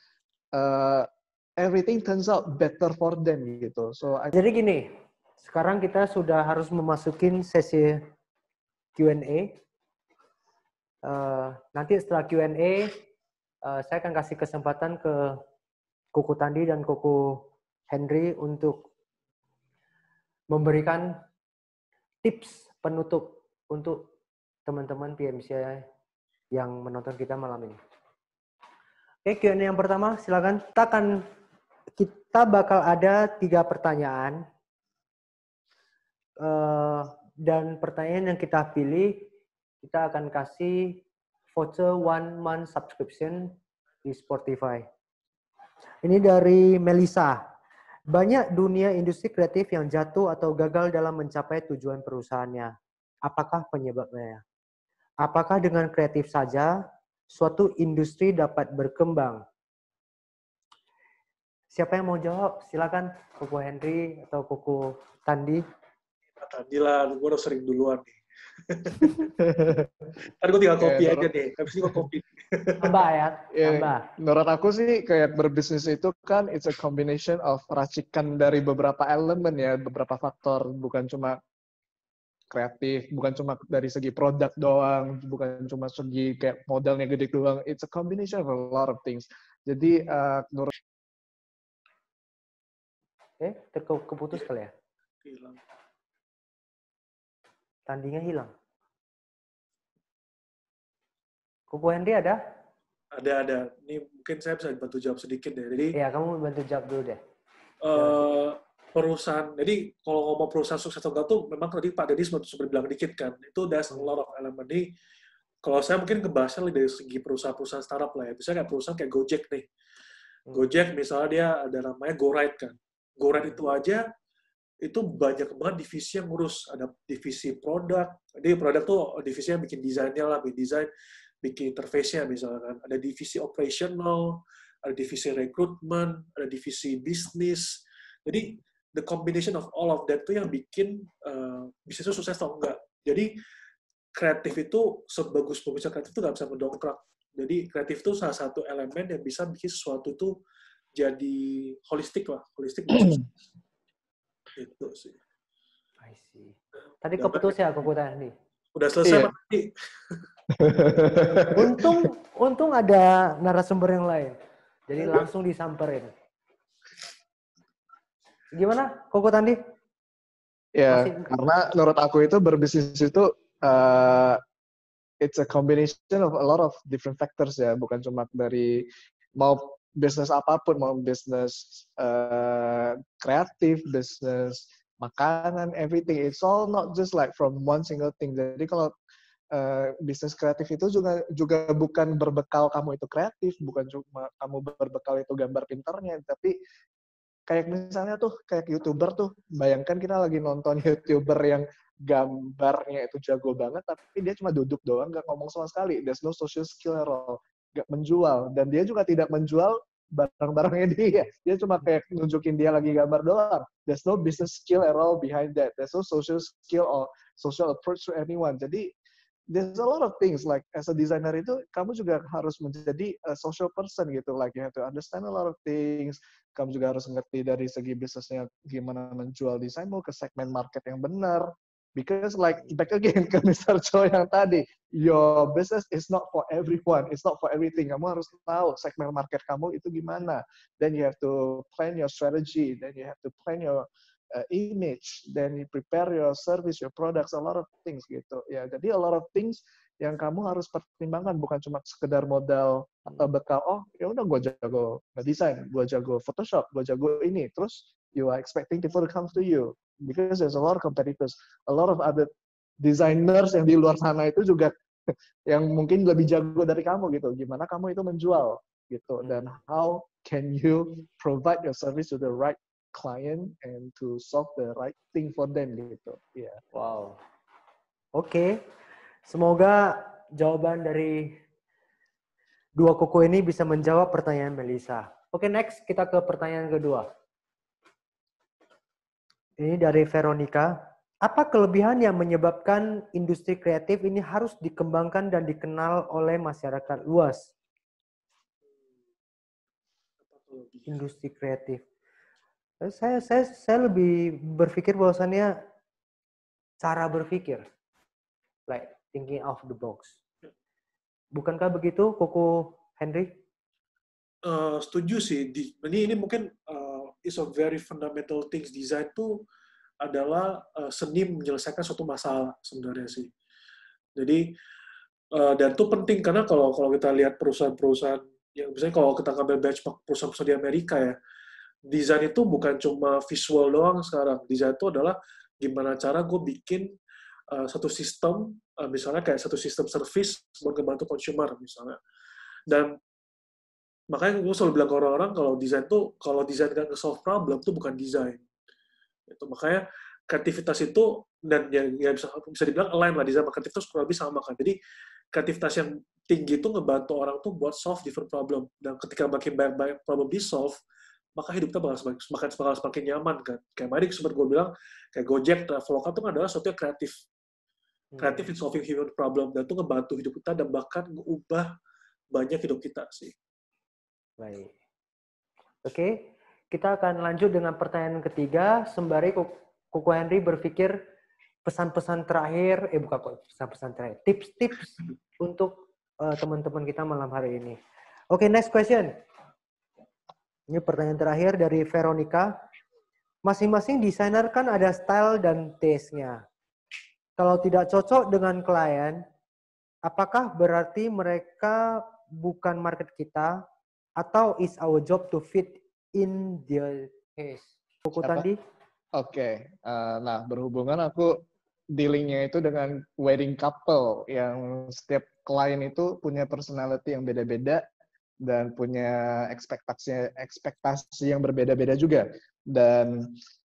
uh, everything turns out better for them gitu. So I... Jadi gini, sekarang kita sudah harus memasukin sesi Q and A. Uh, nanti setelah Q and A, uh, saya akan kasih kesempatan ke Kuku Tandi dan Kuku Henry untuk memberikan tips penutup untuk teman-teman P M C I yang menonton kita malam ini. Oke, Q and A yang pertama, silakan. Kita akan kita bakal ada tiga pertanyaan uh, dan pertanyaan yang kita pilih, kita akan kasih voucher one month subscription di Spotify. Ini dari Melisa. Banyak dunia industri kreatif yang jatuh atau gagal dalam mencapai tujuan perusahaannya. Apakah penyebabnya? Apakah dengan kreatif saja suatu industri dapat berkembang? Siapa yang mau jawab? Silakan, Kuku Henry atau Kuku Tandi. Tandi lah, gue udah sering duluan nih. Ntar gue tinggal kopi aja deh. Habis ini gue kopi. Tambah ya, tambah. Ya, menurut aku sih kayak berbisnis itu kan it's a combination of racikan dari beberapa elemen ya, beberapa faktor. Bukan cuma kreatif, bukan cuma dari segi produk doang, bukan cuma segi kayak modalnya gede doang. It's a combination of a lot of things. Jadi uh, menurut Eh, terkeputus kali ya? Hilang. Tandinya hilang. Koko Henry ada? Ada, ada. Ini mungkin saya bisa bantu jawab sedikit deh. Jadi, Iya, kamu bantu jawab dulu deh. uh, perusahaan, jadi kalau ngomong perusahaan sukses atau enggak tuh, memang tadi Pak Deddy sempat sempat bilang dikit kan, itu there's a lot of element. Jadi, kalau saya mungkin ngebahasnya dari segi perusahaan-perusahaan startup lah ya. Misalnya kayak perusahaan kayak Gojek nih. Gojek misalnya dia ada namanya GoRide kan. GoRide itu aja, itu banyak banget divisi yang ngurus. Ada divisi produk, jadi produk tuh divisi yang bikin desainnya lah, bikin desain, bikin interface-nya misalkan. Ada divisi operational, ada divisi rekrutmen, ada divisi bisnis. Jadi, the combination of all of that tuh yang bikin uh, bisnisnya sukses atau enggak. Jadi, kreatif itu, sebagus-bagusnya kreatif itu nggak bisa mendongkrak. Jadi, kreatif itu salah satu elemen yang bisa bikin sesuatu itu jadi holistik lah. Holistik dan sukses. Itu sih. I see. Tadi keputus ya Koko Henry? Udah selesai, Iya. Pak. Tadi. Untung, untung ada narasumber yang lain. Jadi langsung disamperin. Gimana, Koko Tandi? Ya, Masih- karena menurut aku itu berbisnis itu uh, it's a combination of a lot of different factors ya, bukan cuma dari mau bisnis apapun, mau bisnis uh, kreatif, bisnis makanan, everything. It's all not just like from one single thing. Jadi kalau Uh, bisnis kreatif itu juga juga bukan berbekal kamu itu kreatif, bukan cuma kamu berbekal itu gambar pinternya, tapi kayak misalnya tuh kayak YouTuber tuh, bayangkan kita lagi nonton YouTuber yang gambarnya itu jago banget, tapi dia cuma duduk doang, nggak ngomong sama sekali. There's no social skill at all, nggak menjual, dan dia juga tidak menjual barang-barangnya dia. Dia cuma kayak nunjukin dia lagi gambar doang. There's no business skill at all behind that. There's no social skill or social approach to anyone. Jadi there's a lot of things like as a designer itu kamu juga harus menjadi a social person gitu, like you have to understand a lot of things. Kamu juga harus ngerti dari segi bisnisnya gimana menjual desainmu ke segmen market yang benar, because like back again ke mister Cho yang tadi, your business is not for everyone, it's not for everything. Kamu harus tahu segmen market kamu itu gimana, then you have to plan your strategy, then you have to plan your Uh, image, then you prepare your service, your products, a lot of things gitu. Ya, jadi a lot of things yang kamu harus pertimbangkan, bukan cuma sekedar modal atau bekal. Oh, ya udah gue jago ngedesain, gue jago Photoshop, gue jago ini. Terus you are expecting people to come to you because there's a lot of competitors, a lot of other designers yang di luar sana itu juga yang mungkin lebih jago dari kamu gitu. Gimana kamu itu menjual gitu, dan how can you provide your service to the right client and to solve the right thing for them gitu. Ya. Yeah. Wow. Oke. Okay. Semoga jawaban dari dua koko ini bisa menjawab pertanyaan Melissa. Oke, okay, next kita ke pertanyaan kedua. Ini dari Veronica. Apa kelebihan yang menyebabkan industri kreatif ini harus dikembangkan dan dikenal oleh masyarakat luas? Industri kreatif. Saya, saya, saya lebih berpikir bahwasannya cara berpikir, like thinking out of the box. Bukankah begitu, Koko Henry? Uh, setuju sih. Di, ini ini mungkin uh, is a very fundamental things. Design itu adalah uh, seni menyelesaikan suatu masalah sebenarnya sih. Jadi uh, dan itu penting karena kalau kalau kita lihat perusahaan-perusahaan yang misalnya kalau kita ngambil benchmark perusahaan-perusahaan di Amerika ya. Desain itu bukan cuma visual doang sekarang. Desain itu adalah gimana cara gue bikin uh, satu sistem, uh, misalnya kayak satu sistem service buat ngebantu consumer misalnya. Dan makanya gue selalu bilang ke orang-orang kalau desain tuh, kalau desain kan nge-solve problem itu bukan desain. Itu makanya kreativitas itu dan ya, ya bisa bisa dibilang align lah, desain sama kreativitas kurang lebih sama kan. Jadi kreativitas yang tinggi itu ngebantu orang tuh buat solve different problem. Dan ketika makin banyak-banyak problem di solve, maka hidup kita bakal semakin, semakin, semakin, semakin nyaman kan. Kayak tadi sempat gue bilang, kayak Gojek, Traveloka itu adalah sesuatu yang kreatif. Kreatif in solving human problem. Dan itu ngebantu hidup kita dan bahkan ngeubah banyak hidup kita sih. Baik. Oke, kita akan lanjut dengan pertanyaan ketiga. Sembari Koko Henry berpikir pesan-pesan terakhir, eh bukan kok pesan-pesan terakhir, tips-tips untuk uh, teman-teman kita malam hari ini. Oke, next question. Ini pertanyaan terakhir dari Veronica. Masing-masing desainer kan ada style dan taste-nya. kalau tidak cocok dengan klien, apakah berarti mereka bukan market kita atau is our job to fit in their case? Kuku tadi? Oke, okay. uh, nah berhubungan aku dealingnya itu dengan wedding couple yang setiap klien itu punya personality yang beda-beda dan punya ekspektasi ekspektasi yang berbeda-beda juga. Dan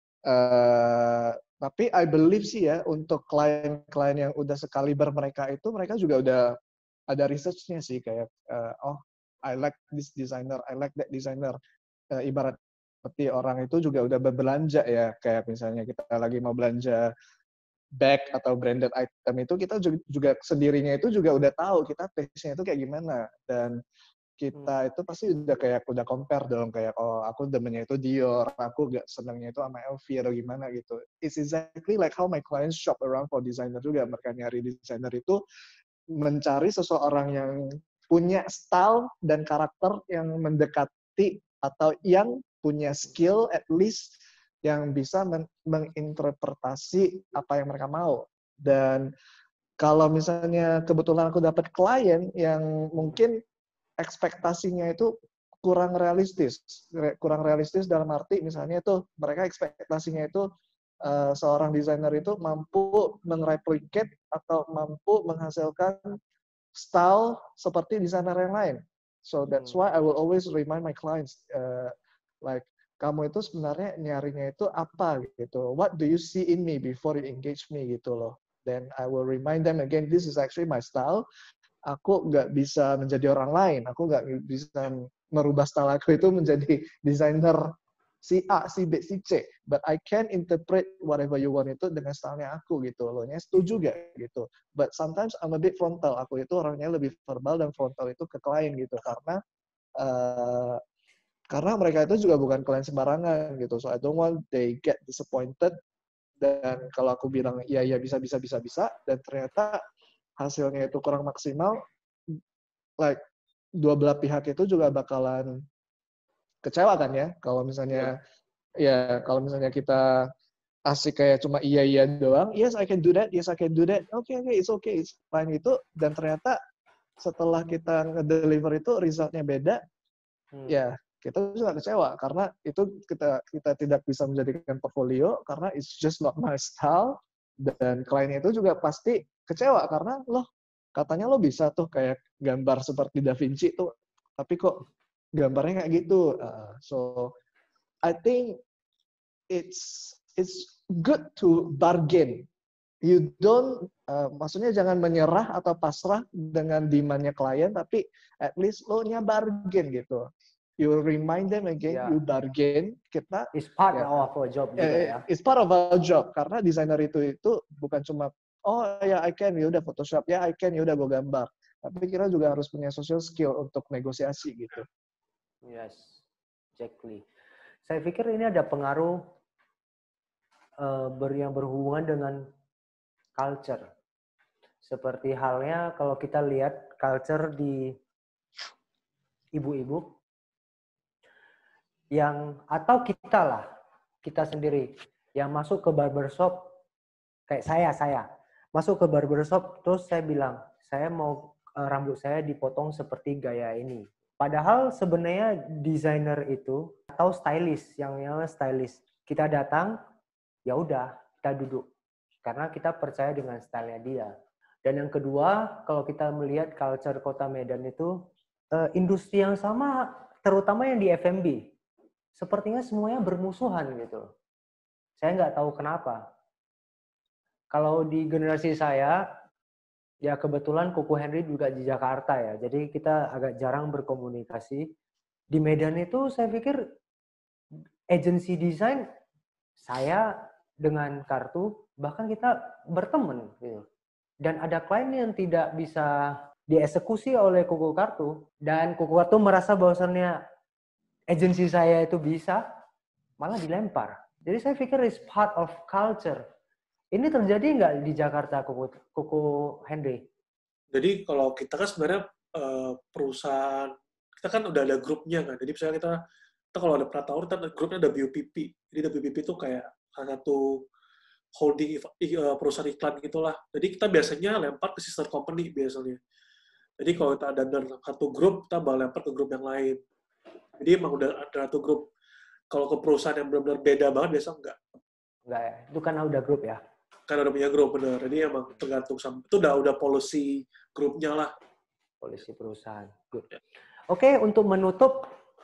uh, tapi I believe sih ya untuk klien-klien yang udah sekaliber mereka itu mereka juga udah ada research-nya sih kayak uh, oh I like this designer, I like that designer. Uh, ibarat seperti orang itu juga udah berbelanja ya kayak misalnya kita lagi mau belanja bag atau branded item itu kita juga sendirinya itu juga udah tahu kita taste-nya itu kayak gimana dan kita itu pasti udah kayak udah compare dong kayak oh aku demennya itu Dior, aku gak senangnya itu sama L V atau gimana gitu. It's exactly like how my clients shop around for designer juga. Mereka nyari designer itu mencari seseorang yang punya style dan karakter yang mendekati atau yang punya skill at least yang bisa men- menginterpretasi apa yang mereka mau. Dan kalau misalnya kebetulan aku dapat klien yang mungkin ekspektasinya itu kurang realistis. Kurang realistis dalam arti misalnya itu mereka ekspektasinya itu uh, seorang desainer itu mampu mengreplicate atau mampu menghasilkan style seperti desainer yang lain. So that's why I will always remind my clients uh, like kamu itu sebenarnya nyarinya itu apa gitu. What do you see in me before you engage me gitu loh. Then I will remind them again this is actually my style. Aku nggak bisa menjadi orang lain. Aku nggak bisa merubah style aku itu menjadi desainer si A, si B, si C. But I can interpret whatever you want itu dengan stylenya aku gitu loh. Nya setuju gak gitu. But sometimes I'm a bit frontal. Aku itu orangnya lebih verbal dan frontal itu ke klien gitu. Karena uh, karena mereka itu juga bukan klien sembarangan gitu. So I don't want they get disappointed. Dan kalau aku bilang iya iya bisa bisa bisa bisa dan ternyata hasilnya itu kurang maksimal, like dua belah pihak itu juga bakalan kecewa kan ya kalau misalnya yeah. ya kalau misalnya kita asik kayak cuma iya iya doang, yes I can do that, yes I can do that, oke okay, oke okay, it's okay, it's fine itu dan ternyata setelah kita ngedeliver itu resultnya beda, hmm. ya kita juga kecewa karena itu kita kita tidak bisa menjadikan portfolio karena it's just not my style dan kliennya itu juga pasti kecewa karena loh katanya lo bisa tuh kayak gambar seperti Da Vinci tuh tapi kok gambarnya kayak gitu. Uh, so I think it's it's good to bargain. You don't uh, maksudnya jangan menyerah atau pasrah dengan demand-nya klien tapi at least lo nya bargain gitu. You remind them again, yeah. You bargain. Kita it's part ya, of our job juga eh, ya. It's part of our job karena desainer itu itu bukan cuma oh ya I can ya udah Photoshop ya I can ya udah gue gambar. Tapi kita juga harus punya social skill untuk negosiasi gitu. Yes, exactly. Saya pikir ini ada pengaruh uh, ber yang berhubungan dengan culture. Seperti halnya kalau kita lihat culture di ibu-ibu yang atau kita lah, kita sendiri yang masuk ke barbershop kayak saya, saya masuk ke barbershop terus saya bilang, saya mau uh, rambut saya dipotong seperti gaya ini. Padahal sebenarnya desainer itu atau stylist yang yang stylist kita datang, ya udah kita duduk karena kita percaya dengan stylenya dia. Dan yang kedua, kalau kita melihat culture Kota Medan itu uh, industri yang sama, terutama yang di F and B. Sepertinya semuanya bermusuhan gitu. Saya nggak tahu kenapa. Kalau di generasi saya, ya kebetulan Kuku Henry juga di Jakarta ya. Jadi kita agak jarang berkomunikasi. Di Medan itu saya pikir agensi desain saya dengan kartu, bahkan kita berteman gitu. Dan ada klien yang tidak bisa dieksekusi oleh Kuku Kartu. Dan Kuku Kartu merasa bahwasannya agensi saya itu bisa, malah dilempar. Jadi saya pikir it's part of culture. Ini terjadi nggak di Jakarta, Kuku, Kuku Henry? Jadi kalau kita kan sebenarnya uh, perusahaan, kita kan udah ada grupnya kan. Jadi misalnya kita, kita kalau ada Pratawur, kita grupnya W P P. Jadi W P P itu kayak salah satu holding uh, perusahaan iklan gitulah. Jadi kita biasanya lempar ke sister company biasanya. Jadi kalau kita ada dalam satu grup, kita bakal lempar ke grup yang lain. Jadi emang udah ada satu grup. Kalau ke perusahaan yang benar-benar beda banget, biasa enggak. Enggak ya? Itu karena udah grup ya? Karena udah punya grup, benar. Jadi emang tergantung sama. Itu udah udah policy grupnya lah. Polisi perusahaan. Good. Ya. Oke, untuk menutup,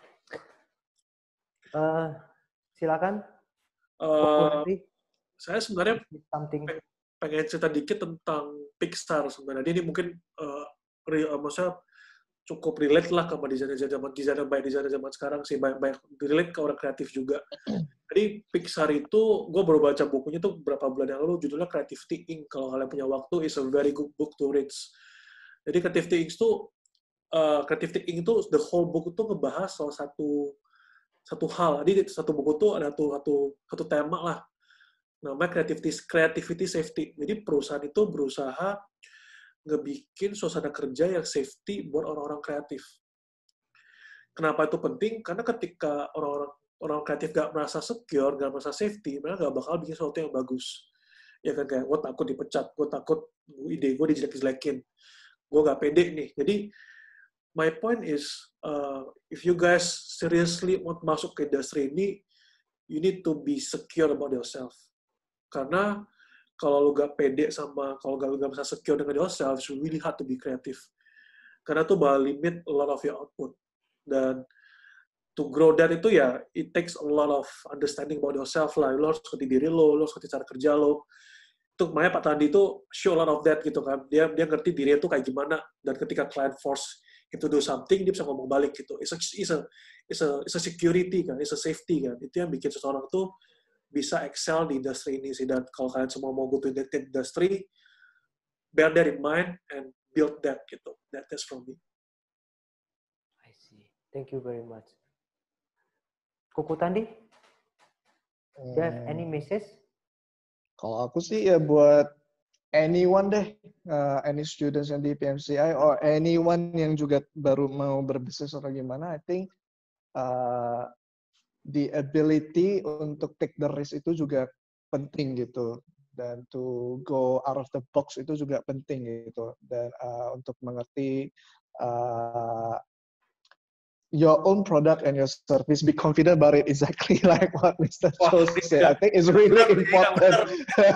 uh, silakan. Uh, saya sebenarnya something. pengen cerita dikit tentang Pixar sebenarnya. Ini mungkin uh, re, uh, maksudnya cukup relate lah sama desainer zaman desainer baik desainer zaman sekarang sih, banyak banyak relate ke orang kreatif juga. Jadi Pixar itu, gue baru baca bukunya tuh beberapa bulan yang lalu, judulnya Creativity Incorporated. Kalau kalian punya waktu, is a very good book to read. Jadi Creativity Incorporated itu, uh, Creativity Incorporated itu the whole book itu ngebahas salah satu satu hal. Jadi satu buku itu ada satu satu satu tema lah, namanya creativity creativity safety. Jadi perusahaan itu berusaha ngebikin suasana kerja yang safety buat orang-orang kreatif. Kenapa itu penting? Karena ketika orang-orang orang kreatif gak merasa secure, gak merasa safety, mereka gak bakal bikin sesuatu yang bagus. Ya kan, kayak gue takut dipecat, gue takut ide gue dijelek-jelekin, gue gak pede nih. Jadi my point is, uh, if you guys seriously want masuk ke industri ini, you need to be secure about yourself. Karena kalau lu gak pede sama, kalau lu gak bisa secure dengan yourself, it's really hard to be creative. Karena itu bakal limit a lot of your output. Dan to grow that itu ya, it takes a lot of understanding about yourself lah. Lu harus ngerti diri lo, lu harus ngerti cara kerja lo. Itu makanya Pak Tandi itu show a lot of that gitu kan. Dia dia ngerti dirinya itu kayak gimana. Dan ketika client force itu do something, dia bisa ngomong balik gitu. It's a, it's a, it's a, it's a security kan, it's a safety kan. Itu yang bikin seseorang tuh bisa excel di industri ini sih. Dan kalau kalian semua mau go to the industry, bear that in mind and build that gitu. That is from me. I see. Thank you very much. Kuku Tandi, do you have any message? Kalau aku sih ya buat anyone deh, uh, any students yang di P M C I or anyone yang juga baru mau berbisnis atau gimana, I think uh, the ability untuk take the risk itu juga penting gitu, dan to go out of the box itu juga penting gitu, dan uh, untuk mengerti uh, your own product and your service, be confident about it, exactly like what Mister Cho said. I think it's really important.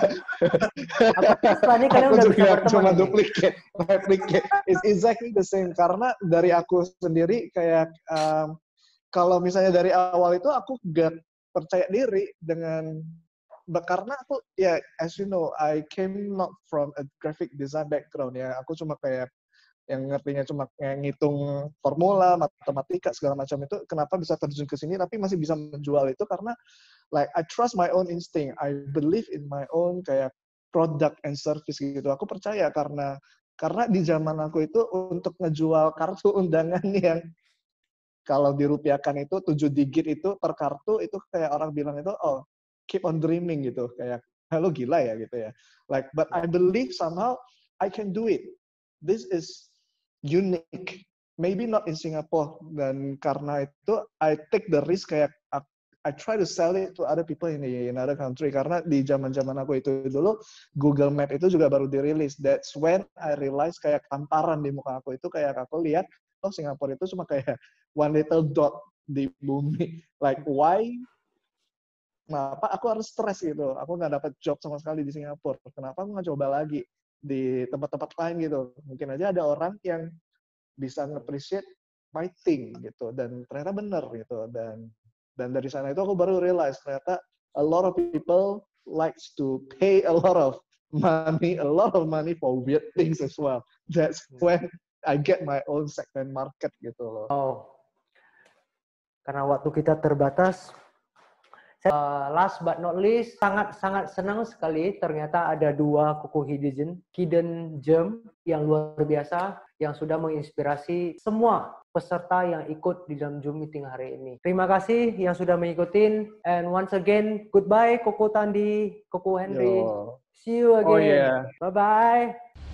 Aku juga cuma duplicate, replicate. It's exactly the same. Karena dari aku sendiri kayak um, kalau misalnya dari awal itu aku gak percaya diri dengan, karena aku ya, as you know, I came not from a graphic design background ya. Aku cuma kayak yang ngertinya cuma ngitung formula, matematika, segala macam itu, kenapa bisa terjun ke sini, tapi masih bisa menjual itu karena like I trust my own instinct, I believe in my own kayak product and service gitu. Aku percaya karena karena di zaman aku itu untuk ngejual kartu undangan yang kalau dirupiahkan itu tujuh digit itu per kartu, itu kayak orang bilang itu, oh, keep on dreaming gitu, kayak lo gila ya gitu ya. Like, but I believe somehow I can do it. This is unique, maybe not in Singapore, dan karena itu I take the risk, kayak I try to sell it to other people in, the, in other country, karena di zaman-zaman aku itu dulu Google Map itu juga baru dirilis. That's when I realize kayak tamparan di muka aku itu, kayak aku lihat, oh Singapura itu cuma kayak one little dot di bumi, like why, kenapa aku harus stres gitu, aku nggak dapat job sama sekali di Singapura, kenapa aku nggak coba lagi di tempat-tempat lain gitu. Mungkin aja ada orang yang bisa nge-appreciate my thing gitu, dan ternyata bener gitu, dan dan dari sana itu aku baru realize ternyata a lot of people likes to pay a lot of money, a lot of money for weird things as well. That's when I get my own segment market gitu loh. Oh, karena waktu kita terbatas. Uh, last but not least, sangat-sangat senang sekali ternyata ada dua kuku hidden, hidden gem yang luar biasa yang sudah menginspirasi semua peserta yang ikut di dalam Zoom meeting hari ini. Terima kasih yang sudah mengikuti, and once again, goodbye Kuku Tandi, Kuku Henry. Yo. See you again. Oh, yeah. Bye-bye.